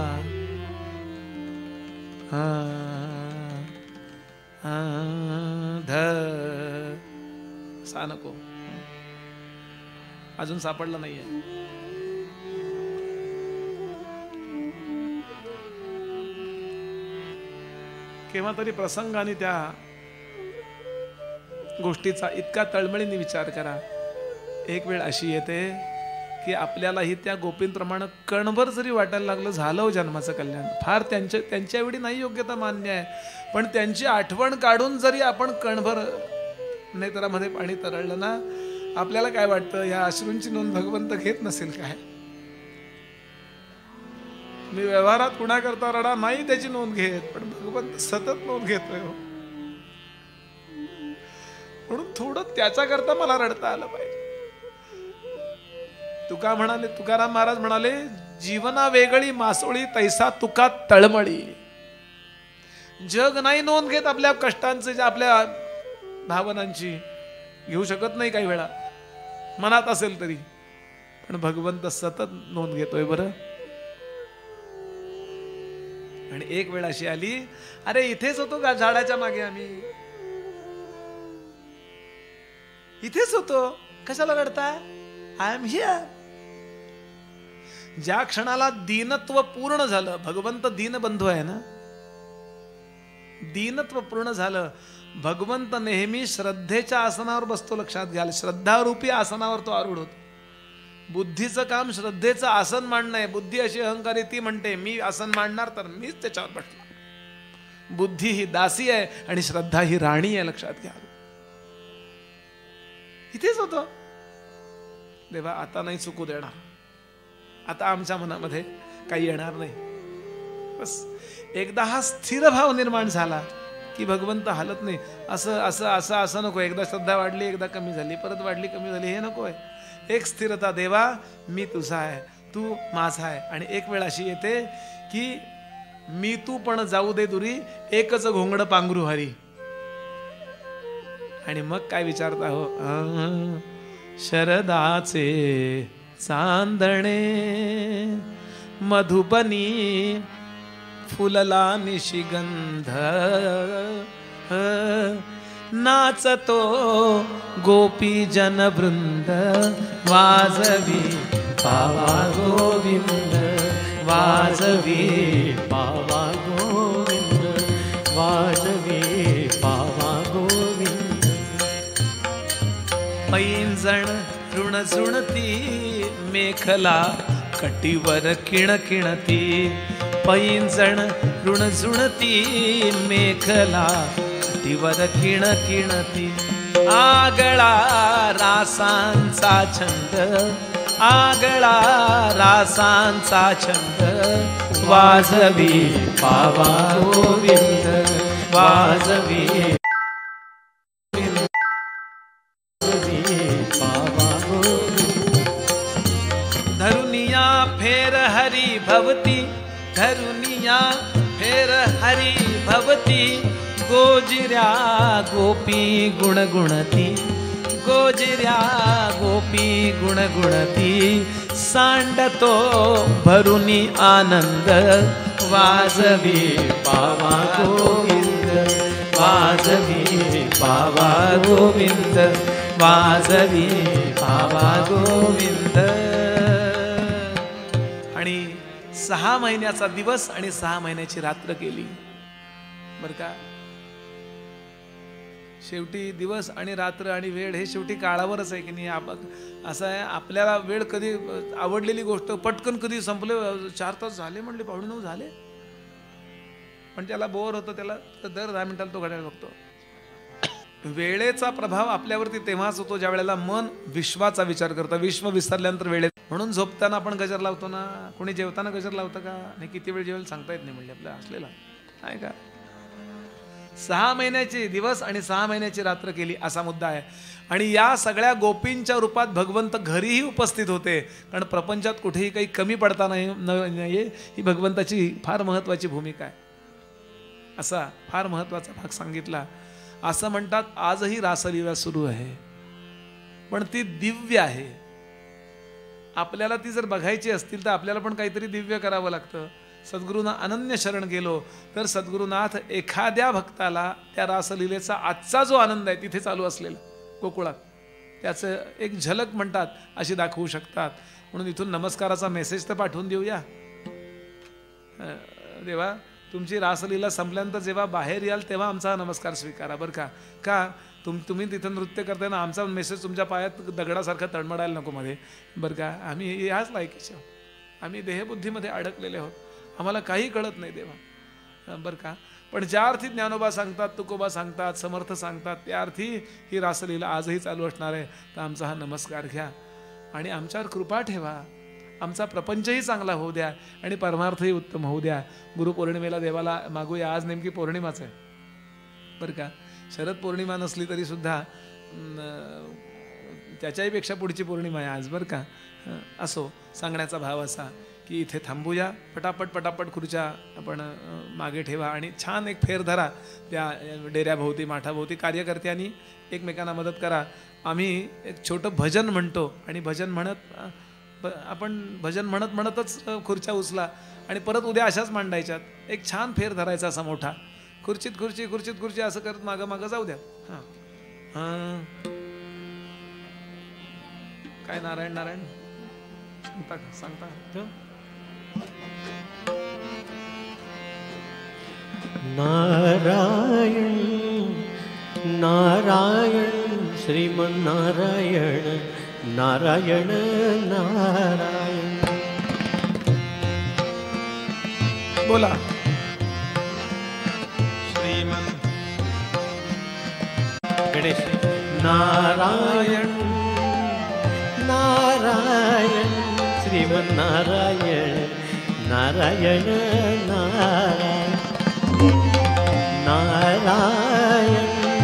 ध सा नको, अजून सापडलं नाहीये. केव्हा तरी प्रसंगाने त्या गोष्टीचा इतका तळमळीने विचार करा. एक वेळ अशी येते की आपल्यालाही त्या गोपींप्रमाणे कणभर जरी वाटायला लागलं, झालं हो जन्माचं कल्याण. फार त्यांच्या त्यांच्या एवढी नाही योग्यता मान्य आहे, पण त्यांची आठवण काढून जरी आपण कणभर नेत्रामध्ये पाणी तरळलं ना, आपल्याला काय वाटतं, या अश्रूंची नोंद भगवंत घेत नसेल काय. मी व्यवहारात कुणा करता रडा नाही त्याची नोंद घेत, पण भगवंत सतत नोंद घेतोय. म्हणून थोडं त्याच्या करता मला रडता आलं पाहिजे. तुका म्हणाले, तुकाराम महाराज म्हणाले, जीवना वेगळी मासोळी तैसा तुका तळमळी. जग नाही नोंद घेत आपल्या कष्टांचे, ज्या आपल्या भावनांची घेऊ शकत नाही काही वेळा मनात असेल तरी, पण भगवंत सतत नोंद घेतोय बरं. आणि एक वेळ अशी आली, अरे इथेच होतो का झाडाच्या मागे, आम्ही इथेच होतो, कशाला रडताय, आय एम हिअर. ज्या क्षणाला दीनत्व पूर्ण झालं, भगवंत दीनबंधू आहे ना, दीनत्व पूर्ण झालं, भगवंत नेहमी श्रद्धेच्या आसनावर बसतो. लक्षात घ्याल, श्रद्धारूपी आसनावर तो आरूढ होतो. बुद्धीचं काम श्रद्धेचं आसन मांडणं आहे. बुद्धी अशी अहंकारी, ती म्हणते मी आसन मांडणार तर मीच त्याच्यावर बसणार. बुद्धी ही दासी आहे आणि श्रद्धा ही राणी आहे. लक्षात घ्या. इथेच होतो. देवा आता नाही चुकू देणार, आता आमच्या मनामध्ये काही येणार नाही. बस एकदा हा स्थिर भाव निर्माण झाला की भगवंत हालत नाही. असं असं असं असं नको, एकदा श्रद्धा वाढली, एकदा कमी झाली, परत वाढली, कमी झाली, हे नको आहे. एक स्थिरता, देवा मी तुझा आहे, तू माझा आहे. आणि एक वेळ अशी येते की मी तू पण जाऊ दे दुरी, एकच घोंगड पांघरू हरी. आणि मग काय विचारता हो, शरदाचे चांदणे मधुबनी फुलला निशिगंध, नाचतो गोपी जनवृंद, वाजवी पावा गोविंद, वाजवी पावा गोविंद, वाजवी पावा गोविंद. पैंजण ऋण झुणती मेखला कटीवर किण किणती, पैंजण ऋण झुणती मेखला कटीवर किण किणती. आगळा रासांचा छंद, आगळा रासांचा छंद, वाजवी पावा गोविंद, वाजवी पावा गोविंद. धरुनिया फेर हरी भवती, धरुनिया फेर हरी भवती, गोजिऱ्या गोपी गुणगुणती, गोजिऱ्या गोपी गुणगुणती. सांडतो भरुनी आनंद, वाजवी पावा गोविंद, वाजवी पावा गोविंद, वाजवी पावा गोविंद. आणि सहा महिन्याचा दिवस आणि सहा महिन्याची रात्र केली बर का. शेवटी दिवस आणि रात्र आणि वेळ हे शेवटी काळावरच आहे की नाही. असं आहे, आपल्याला वेळ कधी आवडलेली गोष्ट पटकन कधी संपले, चार तास झाले म्हणले, पावणे नऊ झाले, पण त्याला बोर होतं, त्याला दर दहा मिनिटाला तो घड्याळ बघतो. वेळेचा प्रभाव आपल्यावरती तेव्हाच होतो ज्या वेळेला मन विश्वाचा विचार करतं. विश्व विसरल्यानंतर वेळेत, म्हणून झोपताना आपण गजर लावतो ना, कोणी जेवताना गजर लावतं का नाही, किती वेळ जेवेल सांगता येत नाही म्हणजे आपल्या असलेला आहे का. सहा महिन्याचे दिवस आणि सहा महिन्याची रात्र केली असा मुद्दा आहे. आणि या सगळ्या गोपींच्या रूपात भगवंत घरीही उपस्थित होते, कारण प्रपंचात कुठेही काही कमी पडता नाही नाहीये, ही भगवंताची फार महत्वाची भूमिका आहे. असा फार महत्वाचा भाग सांगितला. असं म्हणतात आजही रासलीला सुरू आहे, पण ती दिव्य आहे. आपल्याला ती जर बघायची असतील तर आपल्याला पण काहीतरी दिव्य करावं लागतं. सद्गुरूंना अनन्य शरण गेलो तर सद्गुरुनाथ एखाद्या भक्ताला त्या रासलीलेचा आजचा जो आनंद आहे तिथे चालू असलेला गोकुळात, त्याचं एक झलक म्हणतात अशी दाखवू शकतात. म्हणून इथून नमस्काराचा मेसेज तर पाठवून देऊया. देवा तुमची रासलीला संपल्यानंतर जेव्हा बाहेर याल तेव्हा आमचा नमस्कार स्वीकारा बरं का. का तुम तुम्ही तिथं नृत्य करताना आमचा मेसेज तुमच्या पायात दगडासारखं तळमळायला नको मध्ये बरं का. आम्ही याच लायकीचे आहोत, आम्ही देहबुद्धीमध्ये अडकलेले आहोत, आम्हाला काही कळत नाही देवा बरं का. पण ज्या अर्थी ज्ञानोबा सांगतात, तुकोबा सांगतात, समर्थ सांगतात, त्या अर्थी ही रासलीला आजही चालू असणार आहे. तर आमचा हा नमस्कार घ्या आणि आमच्यावर कृपा ठेवा. आमचा प्रपंचही चांगला होऊ द्या आणि परमार्थही उत्तम होऊ द्या. गुरुपौर्णिमेला देवाला मागूया. आज नेमकी पौर्णिमाच आहे बरं का. शरद पौर्णिमा नसली तरी सुद्धा त्याच्याही पेक्षा पुढची पौर्णिमा आहे आज बरं का. असो, सांगण्याचा भाव असा की इथे थांबूया, पटापट पटापट खुर्च्या आपण अ, मागे ठेवा आणि छान एक फेर धरा त्या डेऱ्याभोवती माठाभोवती. कार्यकर्त्यांनी एकमेकांना मदत करा. आम्ही एक छोटं भजन म्हणतो आणि भजन म्हणत अ, ब- आपण भजन म्हणत म्हणतच अ, खुर्च्या उचला आणि परत उद्या अशाच मांडायच्यात. एक छान फेर धरायचा असा मोठा, खुर्चीत खुर्ची खुर्चीत खुर्ची असं करत मागं मागं जाऊ द्या. हां हां काय नारायण नारायण सांगता का सांगता हं? नारायण नारायण श्रीमन्नारायण नारायण नारायण. बोला. श्रीमन गणेश. नारायण नारायण श्रीमन्नारायण नारायण नारायण नारायण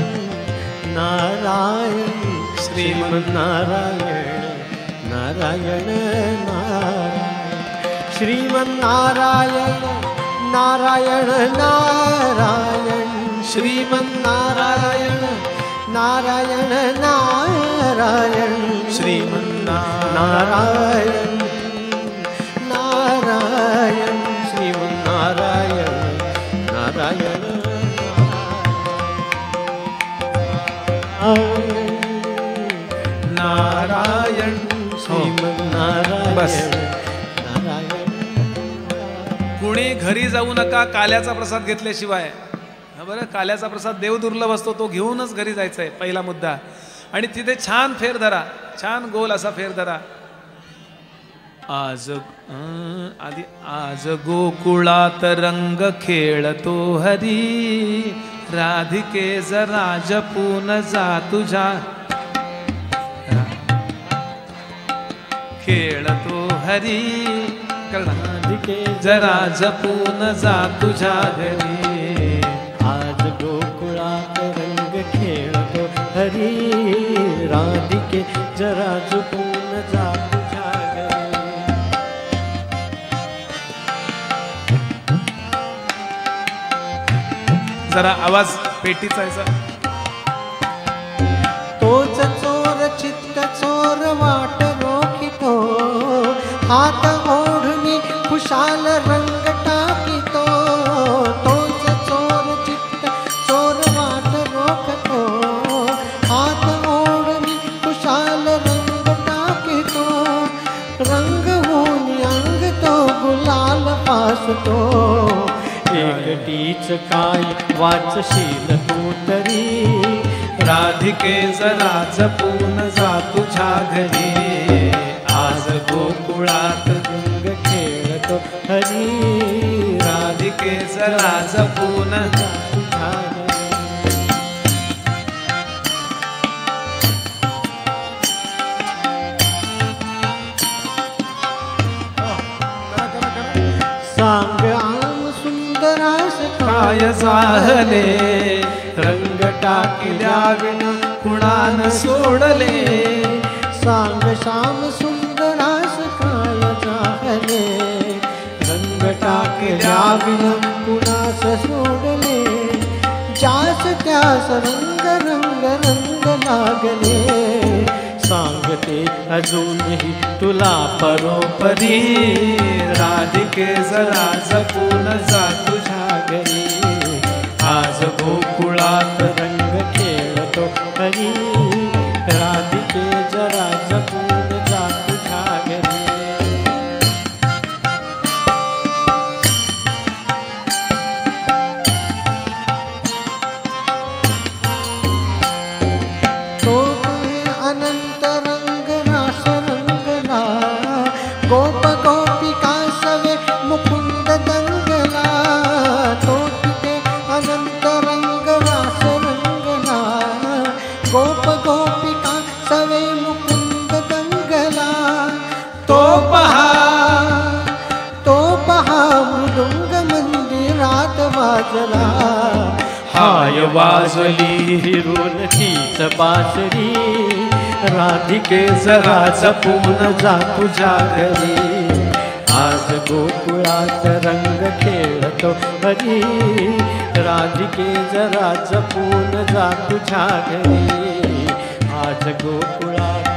नारायण श्रीमन्नारायण नारायण नारायण श्रीमन्नारायण नारायण नारायण श्रीमन्नारायण नारायण नारायण श्रीमन्नारायण नारायण श्रीमन्नारायण नारायण नारायण श्रीमन्नारायण बस. नारायण. कुणी घरी जाऊ नका काल्याचा प्रसाद घेतल्याशिवाय. हा बरं, काल्याचा प्रसाद देव दुर्लभ असतो, तो घेऊनच घरी जायचा आहे पहिला मुद्दा. आणि तिथे छान फेर धरा, छान गोल असा फेर धरा. आज अं, आधी आज गोकुळात रंग खेळतो हरी, राधिके जरा जपून जा तुझ्या. खेळतो हरी राधिके जरा जपून जा तुझ्या घरी. आज गोकुळात रंग खेळतो हरी, राधिके जरा जपून जा तुझ्या घरी. जरा आवाज पेटीचा याचा. तोच चोर चित्त चोर वाट रोखितो, हात ओढणी खुशाल रंग टाकितो. तोच चोर चित्त चोर वाट रोखतो, हात ओढणी खुशाल रंग टाकितो. रंग होऊन अंग तो गुलाल पासतो, एकटीच काय वाचशील तू तरी. राधिके जरा जपून जा तुझ्या घरी. आज गोकुळात रंग खेळतो हरी, राधिके जरा जपून जा तुझ्या घरी. सांग आम सुंदरास काय झाले, रंग टाकल्या विना कुणान सोडले. सांग श्याम सुंदरास काय झाले, रंग टाकल्या विना कुणास सोडले. ज्यास त्यास रंग रंग रंग लागले, सांगते अजूनही तुला परोपरी. राधिके जरा जपून जा तुझ्या घरी. आज गोकुळात रंग खेळतो हरी, राधिके जरा जपून जा तुझ्या घरी. तो तुम्ही अनंत रंग रास रंगला, गोप गोपिका सवे मुकुंद दंगला. तो तिथे अनंत रंग रास रंगला, गोप गोपिका सवे मुकुंद दंगला. तो पहा तो पहा मृदुंग मंदिरात वाजला. हाय वाजली फिरून तीच बासरी, राधिके जरा जपून जा तुझ्या घरी. आज गोकुळात रंग खेळतो हरी, राधिके जरा जपून जा तुझ्या घरी, आज गोकुळात.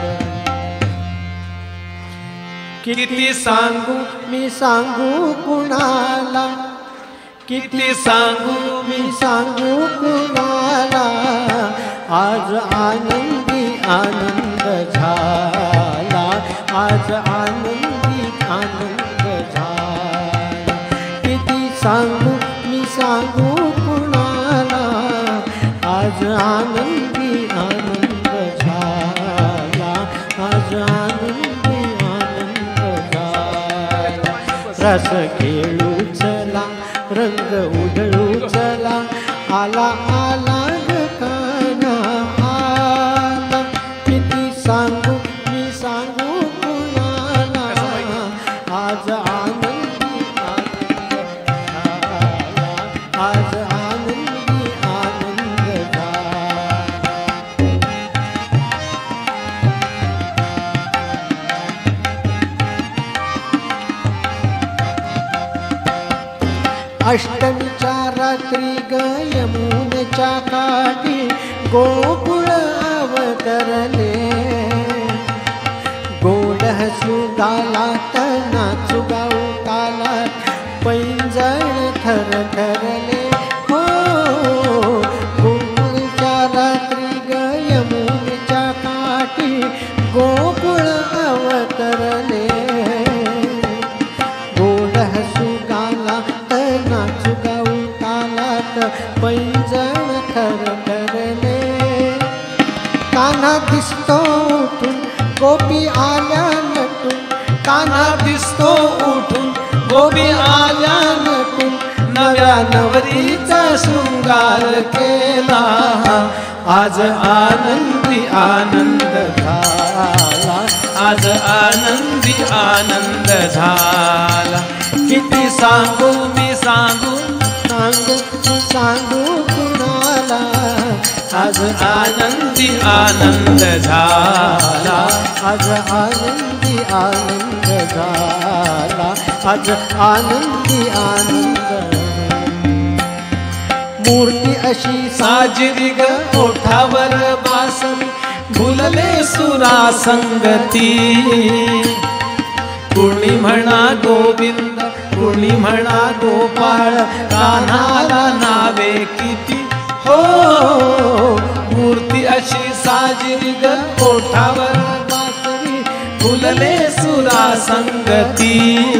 किती सांगू मी सांगू कुणाला, किती सांगू मी सांगू कुणाला, आज आनंदी आनंद झाला, आज आनंदी आनंद झाला. किती सांगू मी सांगू कुणाला, आज आनंदी आनंद झाला, आज आनंदी आनंद झाला. रस खेळू चला रंग उधळू चला, आला आला ग काना आला. किती सांगू मी सांगू कुणाला, आज आनंदी आनंद झाला, आज आनंदी आनंद झाला. अष्टमीच्या रात्री ग यमुनेच्या काठी गोकुळ अवतरले, गोड हसू गालात नाचू गाऊ तालात पैंजण थरथरले. हो गोकुळच्या रात्री ग यमुनेच्या काठी गोकुळ अवतरले, गोड हसू गालात नाचू गाऊ तालात पैंजण थरथरले. कान्हा दिसतो उठून गोपी आल्या नटून, कान्हा दिसतो उठून गोपी आल्या नटून, नव्या नवरीचा शृंगार केला, आज आनंदी आनंद झाला, आज आनंदी आनंद झाला. किती सांगू मी सांगू सांगू सांगू कुणाला, आज आनंदी आनंद झाला, आज आनंदी आनंद झाला, आज आनंदी आनंद. मूर्ती अशी साजरी ग ओठावर बासरी, भुलले सुरा संगती, कुणी म्हणा गोविंद कुणी म्हणा गोपाळ, कान्हाला नावे किती. हो मूर्ती अशी साजरी ग ओठावर बासरी, फुलले सुरा संगती,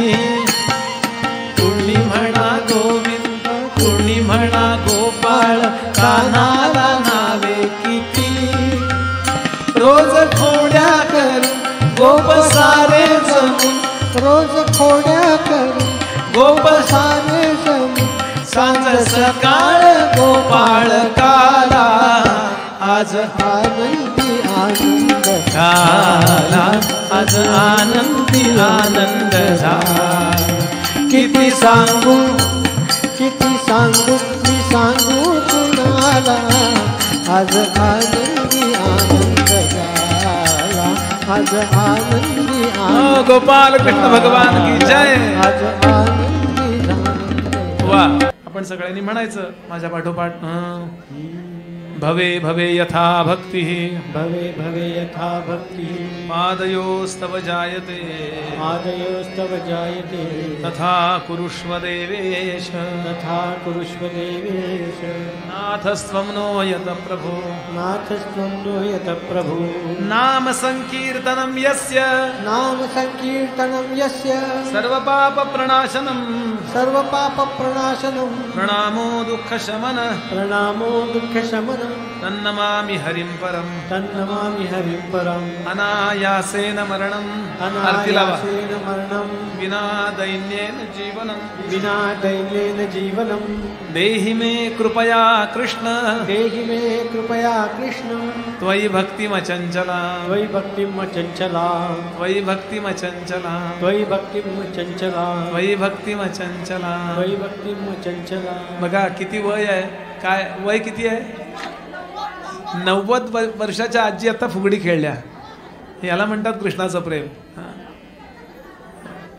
कुणी म्हणा गोविंद कुणी म्हणा गोपाळ, कान्हाला नावे किती. रोज खोड्या करून गोप सारे जमून, रोज खोड्या करून गोप सारे जमून, सांज सकाळ गोपाळ काला, आज आनंदी आनंद झाला, आज आनंदी आनंद झाला. किती सांगू किती सांगू मी सांगू कुणाला, आज आनंदी आनंद झाला, आज आनंदी आनंद. गोपाल कृष्ण भगवान की जय. आज आनंदी आनंद. वा आपण सगळ्यांनी म्हणायचं माझ्या पाठोपाठ. भवे भवे यथा भक्ति, भवे भवे यथा भक्ति, पादयोस्तव जायते, पादयोस्तव जायते, तथा कुरुष्व देवेश, तथा कुरुष्व देवेश. नाथस्त्वं नो यत प्रभो, नाथस्त्वं नो यत प्रभो. नाम संकीर्तनं यस्य, नाम संकीर्तनं यस्य, सर्वपाप प्रणाशनं, सर्वपाप प्रणाशनं, प्रणामो दुःखशमन, प्रणामो दुःखशमनं, तन्नमामि हरिं परं, तन्नमामि हरिं परम्. अनायासेन मरणम्, अनायासेन मरणं, विना दैन्येन जीवनं, विना दैन्येन जीवनं. देहि मे कृपया कृष्ण, देहि मे कृपया कृष्ण, त्वयि भक्तिमचञ्चला, त्वयि भक्तिमचञ्चला, त्वयि भक्तिमचञ्चला, त्वयि भक्तिमचञ्चला, त्वयि भक्तिमचञ्चला. त्वयि भक्तिमचञ्चला. बघा किती वय आहे, काय वय किती आहे? नव्वद वर्षाच्या आजी आता फुगडी खेळल्या, याला म्हणतात कृष्णाचं प्रेम.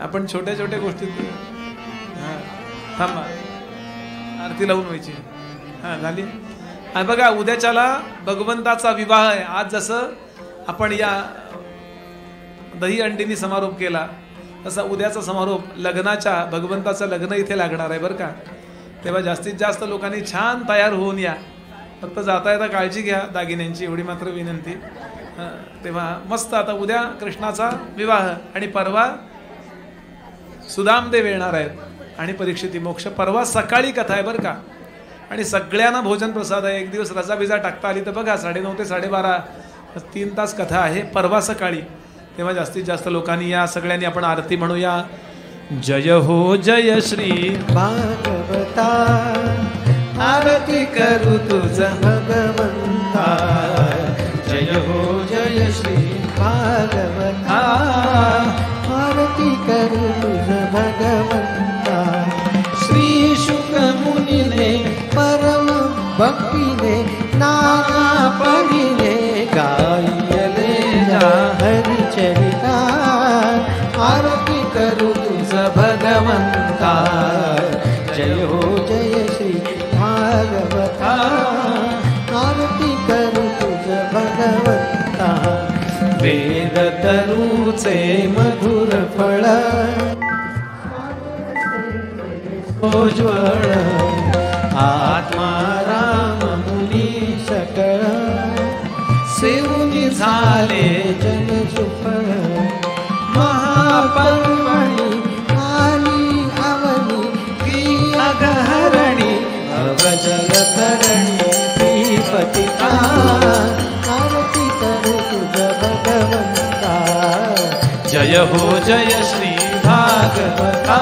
आपण छोट्या छोट्या गोष्टीत हा थांबा आरती लावून व्हायची हा झाली. आणि बघा उद्याच्याला भगवंताचा विवाह आहे. आज जसं आपण या दही अंडीनी समारोप केला तसा उद्याचा समारोप लग्नाच्या भगवंताचं लग्न इथे लागणार आहे बरं का. तेव्हा जास्तीत जास्त लोकांनी छान तयार होऊन या. फक्त जाता येता काळजी घ्या दागिन्यांची एवढी मात्र विनंती. तेव्हा मस्त आता उद्या कृष्णाचा विवाह आणि परवा सुदामदेव येणार आहेत आणि परीक्षिती मोक्ष. परवा सकाळी कथा आहे बरं का. आणि सगळ्यांना भोजन प्रसाद आहे. एक दिवस रजा बिजा टाकता आली तर बघा साडेनऊ ते साडेबारा तीन तास कथा आहे परवा सकाळी. तेव्हा जास्तीत जास्त लोकांनी या. सगळ्यांनी आपण आरती म्हणूया. जय हो जय श्री भागवता आरती करू तुझ भगवंता. जय हो जय श्री भागवता आरती करू तुझ भगवंता. श्री शुक मुनीने परम भक्तीने नाना परीने गायले जा हरिचरिता. आरती करू तुझ भगवंता. जय हो जय श्री भागवता आरती करू तुझ भगवंता. वेद तरुचे मधुर फळ उज्वळ आत्मा राम मुनी सकळ. सेवुनी झाले जन सुफळ महापर्वणी आली अवनी की अगहरणी अवजल करणी श्रीपतिता. आरती करू तुझ भगवंता. जय हो जय श्री भागवता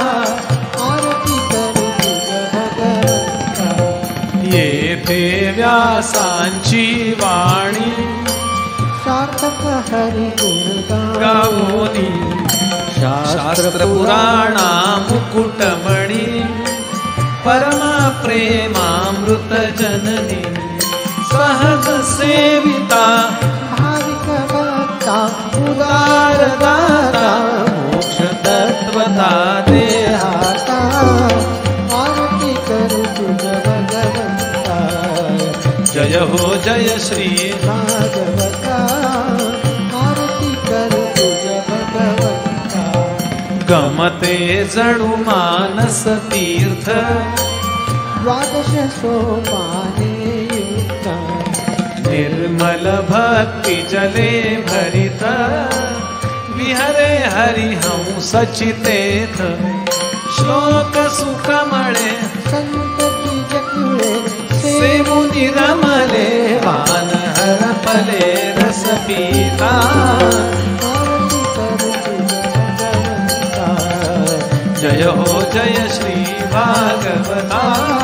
आरती करू तुझ भगवंता. येथे व्यासांची वाणी सार्थक हरि गुण गावोनी. शास्त्र पुराणा मुकुटमणी परमा प्रेमामृत जननी. सहज सेविता भाविक भक्ता उदार दाता मोक्ष तत्वता देहाता. आरती करू तुझ भगवंता. जय हो जय श्री भागवता आरती करू तुझ भगवंता. गमते जणू मानस तीर्थ द्वादश सोपाने युक्त. निर्मल भक्ति जले भरित विहरे हरिहंस चितेथ. श्लोक सुखमळे संतती जकुळे सेवुनी रमले वान हरपले रस पीता. आरती करू तुझ भगवंता. जय हो जय श्री भागवता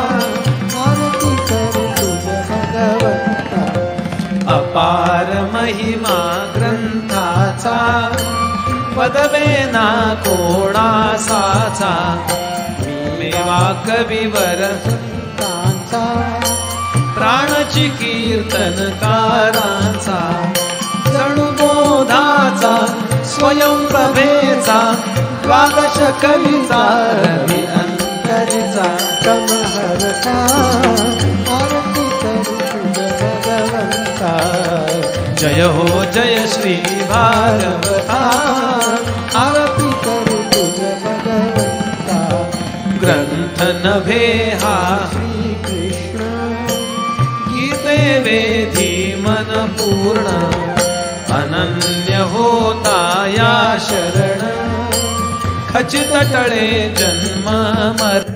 आरती करू तुझ भगवंता. अपार महिमा ग्रंथाचा पदवेना कोणासाचा. मेवा कविवर तांचा प्राणची कीर्तनकाराचा. जणू बोधाचा स्वयंप्रभेचा द्वादश कवीचा रवी अंतरीचा. कमहरता आरती करू तुझ भगवंता. जय हो जय श्री भागवता आरती करू तुझ भगवंता. ग्रंथ नभे हा श्री कृष्ण गीते वेधी मन पूर्ण. अनन्य होता या शरण खचित टळे जन्म मरण.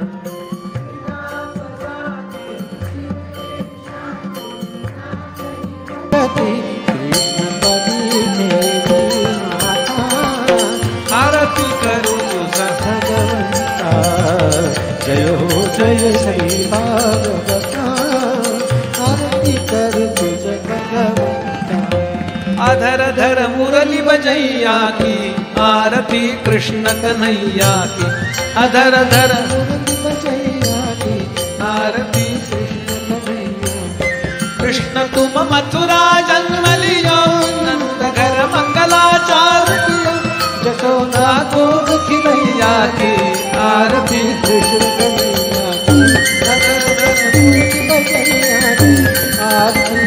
कृष्ण पदी मेरी माता. आरती करू तुझा भगवंता. जय हो जय श्री भागवता आरती करू तुझ भगवंता. अधर धर मुरली बजैया की आरती कृष्ण कन्हैया की. अधर धर मुरली बजैया की आरती कृष्ण कन्हैया. कृष्ण तुम मथुरा जन्म लियो नंद घर मंगलाचार कियो. जशोदा सदा गोद खिलैया की आरती कृष्ण कन्हैया की अदर अदर मूर्ति बजैया की आरती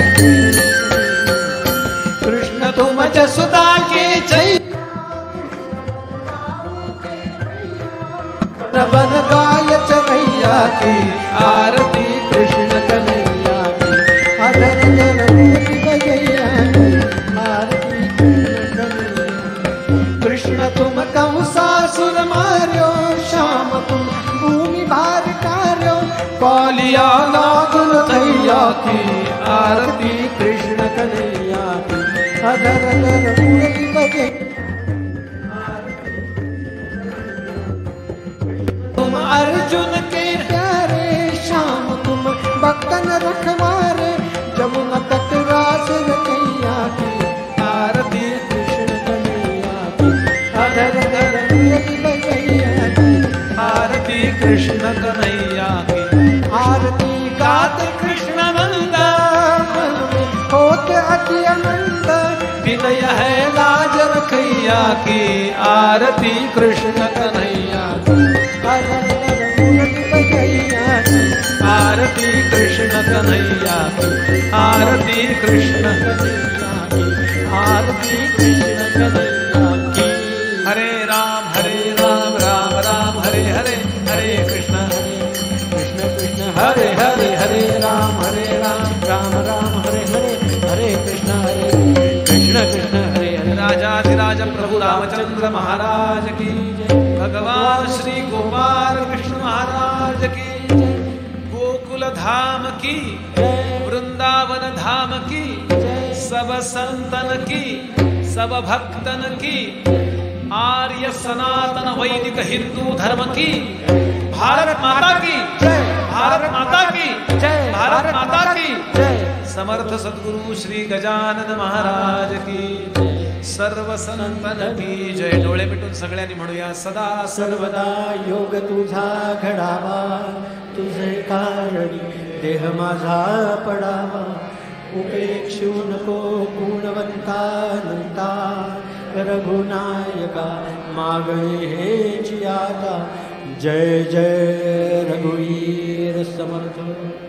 कृष्ण तुम जसुदा के जय बन गाय चरैया की आरती कृष्ण कन्हैया की अदर अदर मूर्ति बजैया की आरती कृष्ण कन्हैया कृष्ण तुम कंसासुर मार्यो श्याम तुम भूमि भार कार्यो कालिया नागुन थैया की आरती कृष्ण कन्हैया की अदर अदर मूर्ति बजैया तुम अर्जुन के प्यारे श्याम तुम भक्तन रखवारे जमुना तट रास रचैया की आरती कृष्ण कन्हैया की अदर अदर मूर्ति बजैया की आरती कृष्ण कन्हैया की आरती गात कृष्ण नंदा होते अति आनंद विनय है लाज रखैया की आरती कृष्ण कन्हैया की अदर अदर मूर्ति बजैया की आरती कृष्ण कन्हैया की आरती कृष्ण कन्हैया की आरती कृष्ण कन्हैया की हरे राम हरे राम राम राम हरे हरे हरे कृष्ण कृष्ण कृष्ण हरे हरे हरे राम हरे राम राम राम हरे हरे हरे कृष्ण हरे कृष्ण कृष्ण हरे हरे राजाधिराज प्रभु रामचंद्र महाराज की भगवान श्री गोपाल कृष्ण महाराज की गोकुल धाम की वृंदावन धाम की सब संतन की सब भक्तन की आर्य सनातन वैदिक हिंदू धर्म की भारत माता की भारत माता की भारत माता की समर्थ सद्गुरु श्री गजानन महाराज की सर्व संतन की जय. डोळे मिटून सगळ्यांनी म्हणूया सदा सर्वदा योग तुझा घडावा तुझे कारणी देह माझा पडावा उपेक्षू नको गुणवंतानंता रघुनायका मागणे हेची आता जय जय रघुवीर समर्थ.